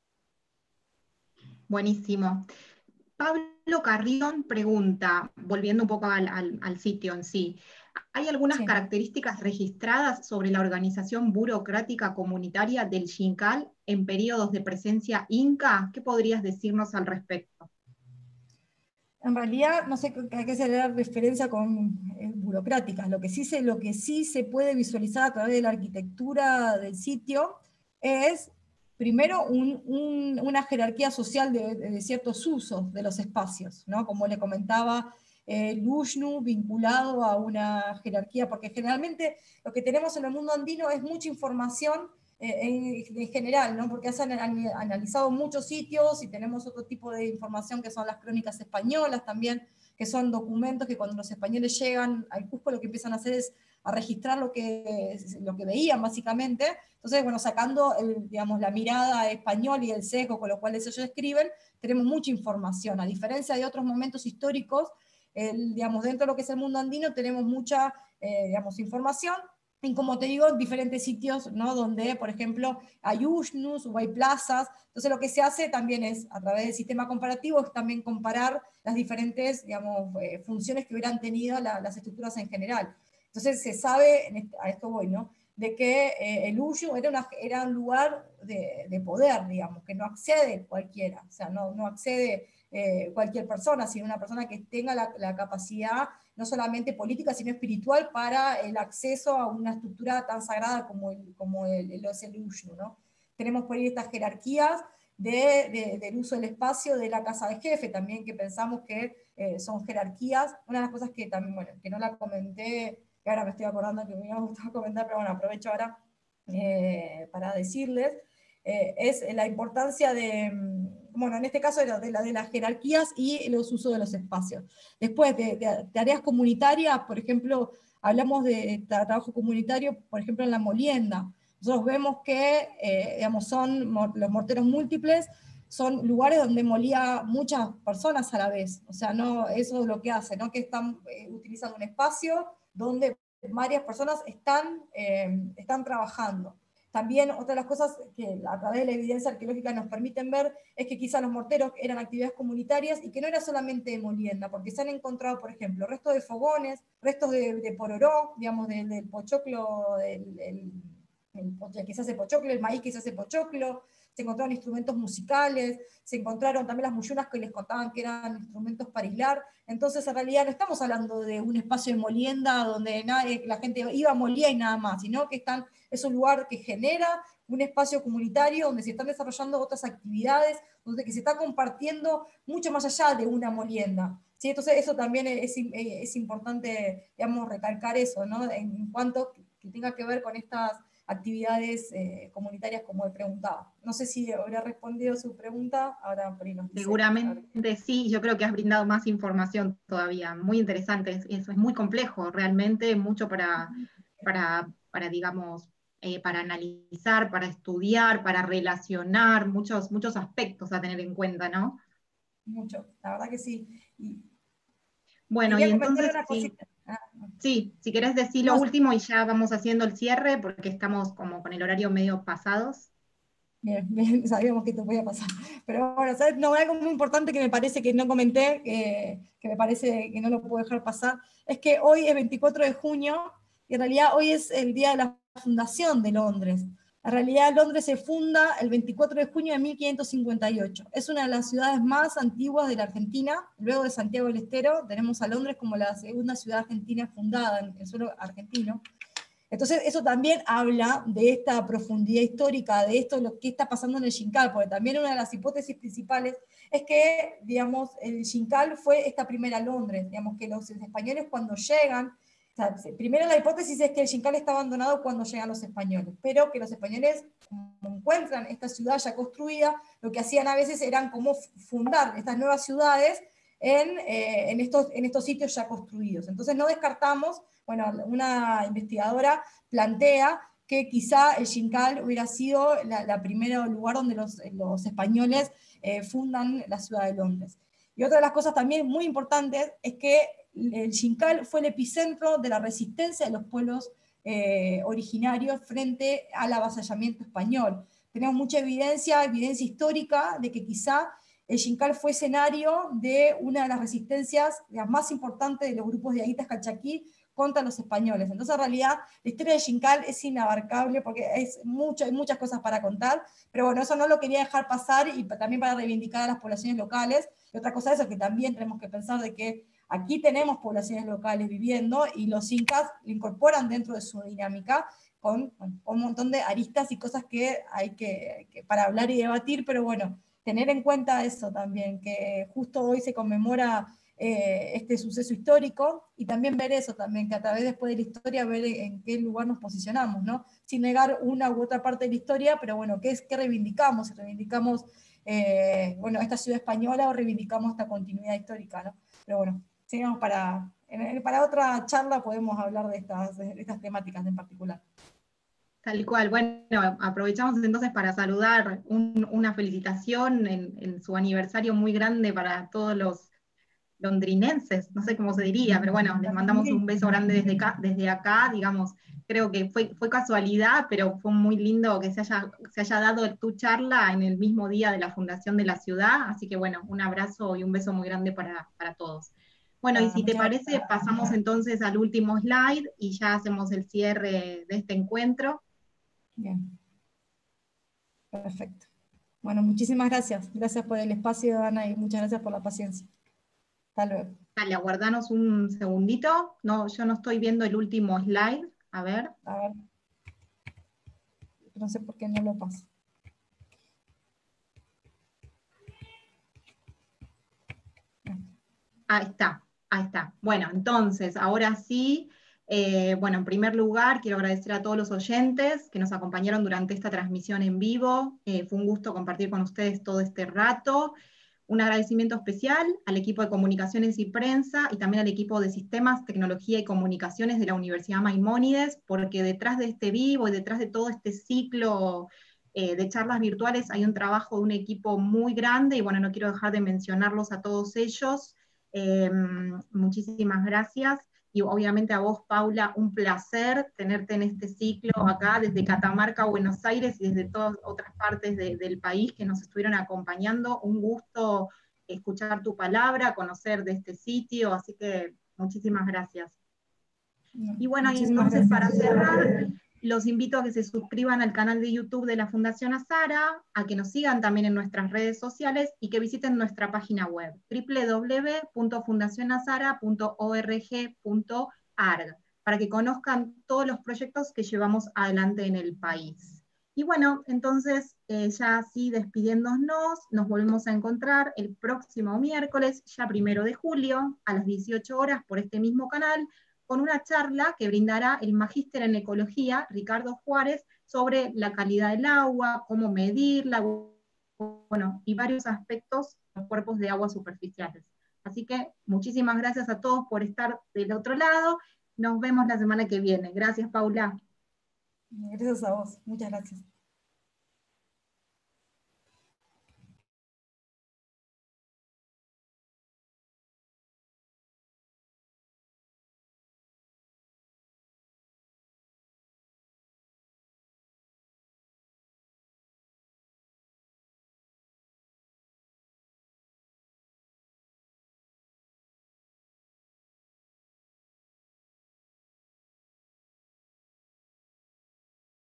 Buenísimo. Pablo Carrión pregunta, volviendo un poco al, al- al sitio en sí, ¿hay algunas Sí. características registradas sobre la organización burocrática comunitaria del Xincal en periodos de presencia inca? ¿Qué podrías decirnos al respecto? En realidad, no sé a qué se le da referencia con eh, burocráticas. Lo que, sí se, lo que sí se puede visualizar a través de la arquitectura del sitio es, primero, un, un, una jerarquía social de, de, ciertos usos de los espacios, ¿no? Como le comentaba, eh, el Ushnu vinculado a una jerarquía, porque generalmente lo que tenemos en el mundo andino es mucha información en, en general, ¿no? Porque han analizado muchos sitios y tenemos otro tipo de información que son las crónicas españolas también, que son documentos que cuando los españoles llegan al Cusco lo que empiezan a hacer es a registrar lo que, lo que veían básicamente. Entonces, bueno, sacando el, digamos, la mirada española y el sesgo con lo cual ellos escriben, tenemos mucha información. A diferencia de otros momentos históricos, el, digamos, dentro de lo que es el mundo andino tenemos mucha eh, digamos, información. Y como te digo, diferentes sitios, ¿no? Donde, por ejemplo, hay ushnus o hay plazas. Entonces lo que se hace también es, a través del sistema comparativo, es también comparar las diferentes, digamos, eh, funciones que hubieran tenido la, las estructuras en general. Entonces se sabe, en este, a esto voy, ¿no? De que eh, el Ushnu era, una, era un lugar de, de, poder, digamos, que no accede cualquiera, o sea, no, no accede eh, cualquier persona, sino una persona que tenga la, la capacidad no solamente política, sino espiritual, para el acceso a una estructura tan sagrada como, el, como el, el, es el Ushnu, ¿no? Tenemos por ahí estas jerarquías de, de, del uso del espacio de la casa de jefe, también, que pensamos que eh, son jerarquías. Una de las cosas que también, bueno, que no la comenté, que ahora me estoy acordando que me iba a gustar comentar, pero bueno, aprovecho ahora eh, para decirles, eh, es la importancia de, bueno, en este caso de, la, de, la, de las jerarquías y los usos de los espacios. Después, de, de tareas comunitarias, por ejemplo, hablamos de trabajo comunitario, por ejemplo, en la molienda. Nosotros vemos que, eh, digamos, son los morteros múltiples, son lugares donde molía muchas personas a la vez. O sea, no, eso es lo que hace, ¿no? Que están eh, utilizando un espacio donde varias personas están, eh, están trabajando. También otra de las cosas que a través de la evidencia arqueológica nos permiten ver es que quizás los morteros eran actividades comunitarias y que no era solamente de molienda, porque se han encontrado, por ejemplo, restos de fogones, restos de, de pororó, digamos, del, del pochoclo, del, el, el, que se hace pochoclo, el maíz que se hace pochoclo. Se encontraron instrumentos musicales, se encontraron también las muyunas que les contaban que eran instrumentos para hilar. Entonces, en realidad no estamos hablando de un espacio de molienda donde nadie, la gente iba a moler y nada más, sino que están, es un lugar que genera un espacio comunitario donde se están desarrollando otras actividades, donde que se está compartiendo mucho más allá de una molienda. ¿Sí? Entonces, eso también es, es importante, digamos, recalcar eso, ¿no? En cuanto que tenga que ver con estas actividades eh, comunitarias, como él preguntaba. No sé si habrá respondido su pregunta, ahora Pri nos dice. Seguramente sí, yo creo que has brindado más información todavía, muy interesante, eso es muy complejo, realmente mucho para, para, para digamos, eh, para analizar, para estudiar, para relacionar, muchos, muchos aspectos a tener en cuenta, ¿no? Mucho, la verdad que sí. Y Bueno, quería y comentarle entonces una sí, cosita. Ah, Sí, si querés decir lo no, último y ya vamos haciendo el cierre, porque estamos como con el horario medio pasados. bien, bien, sabíamos que esto podía pasar. Pero bueno, ¿sabes? No, algo muy importante que me parece que no comenté, que, que me parece que no lo puedo dejar pasar, es que hoy es veinticuatro de junio y en realidad hoy es el día de la fundación de Londres. En realidad Londres se funda el veinticuatro de junio de mil quinientos cincuenta y ocho. Es una de las ciudades más antiguas de la Argentina. Luego de Santiago del Estero tenemos a Londres como la segunda ciudad argentina fundada en el suelo argentino. Entonces, eso también habla de esta profundidad histórica, de esto, lo que está pasando en el Xincal, porque también una de las hipótesis principales es que, digamos, el Xincal fue esta primera Londres, digamos, que los españoles cuando llegan, o sea, primero la hipótesis es que el Xincal está abandonado cuando llegan los españoles, pero que los españoles, como encuentran esta ciudad ya construida, lo que hacían a veces eran como fundar estas nuevas ciudades en, eh, en, estos, en estos sitios ya construidos. Entonces no descartamos, bueno, una investigadora plantea que quizá el Xincal hubiera sido la, la primera lugar donde los, los españoles eh, fundan la ciudad de Londres. Y otra de las cosas también muy importantes es que el Xincal fue el epicentro de la resistencia de los pueblos eh, originarios frente al avasallamiento español. Tenemos mucha evidencia, evidencia histórica de que quizá el Xincal fue escenario de una de las resistencias las más importantes de los grupos de Aitas Calchaquí contra los españoles. Entonces, en realidad, la historia de Xincal es inabarcable porque es mucho, hay muchas cosas para contar, pero bueno, eso no lo quería dejar pasar y también para reivindicar a las poblaciones locales. Y otra cosa es eso, que también tenemos que pensar de que aquí tenemos poblaciones locales viviendo y los incas lo incorporan dentro de su dinámica con, con un montón de aristas y cosas que hay que, que para hablar y debatir, pero bueno, tener en cuenta eso también, que justo hoy se conmemora eh, este suceso histórico y también ver eso también, que a través después de la historia ver en qué lugar nos posicionamos, ¿no? Sin negar una u otra parte de la historia, pero bueno, ¿qué es qué reivindicamos? Si reivindicamos eh, bueno, esta ciudad española o reivindicamos esta continuidad histórica, ¿no? Pero bueno, sigamos para, para otra charla podemos hablar de estas, de estas temáticas en particular. Tal cual. Bueno, aprovechamos entonces para saludar un, una felicitación en, en su aniversario muy grande para todos los londrinenses, no sé cómo se diría, pero bueno, les mandamos un beso grande desde acá, desde acá, digamos, creo que fue, fue casualidad, pero fue muy lindo que se haya, se haya dado tu charla en el mismo día de la fundación de la ciudad, así que bueno, un abrazo y un beso muy grande para, para todos. Bueno, y Ah, si te muchas parece, gracias. pasamos entonces al último slide y ya hacemos el cierre de este encuentro. Bien, perfecto. Bueno, muchísimas gracias. Gracias por el espacio, Ana, y muchas gracias por la paciencia. Hasta luego. Dale, aguardanos un segundito. No, yo no estoy viendo el último slide. A ver. A ver, no sé por qué no lo paso. Ahí está, ahí está. Bueno, entonces, ahora sí, eh, bueno, en primer lugar, quiero agradecer a todos los oyentes que nos acompañaron durante esta transmisión en vivo. Eh, fue un gusto compartir con ustedes todo este rato. Un agradecimiento especial al equipo de comunicaciones y prensa y también al equipo de sistemas, tecnología y comunicaciones de la Universidad Maimónides, porque detrás de este vivo y detrás de todo este ciclo eh, de charlas virtuales hay un trabajo de un equipo muy grande y bueno, no quiero dejar de mencionarlos a todos ellos. Eh, muchísimas gracias. Y obviamente a vos, Paula, un placer tenerte en este ciclo acá desde Catamarca, Buenos Aires y desde todas otras partes de, del país que nos estuvieron acompañando. Un gusto escuchar tu palabra, conocer de este sitio, así que muchísimas gracias. No, Y bueno, y muchísimas entonces para gracias. cerrar, los invito a que se suscriban al canal de YouTube de la Fundación Azara, a que nos sigan también en nuestras redes sociales y que visiten nuestra página web doble u doble u doble u punto fundación azara punto org punto org para que conozcan todos los proyectos que llevamos adelante en el país. Y bueno, entonces eh, ya así despidiéndonos, nos volvemos a encontrar el próximo miércoles, ya primero de julio, a las dieciocho horas por este mismo canal, con una charla que brindará el magíster en ecología, Ricardo Juárez, sobre la calidad del agua, cómo medirla, bueno, y varios aspectos de los cuerpos de agua superficiales. Así que muchísimas gracias a todos por estar del otro lado. Nos vemos la semana que viene. Gracias, Paula. Gracias a vos. Muchas gracias.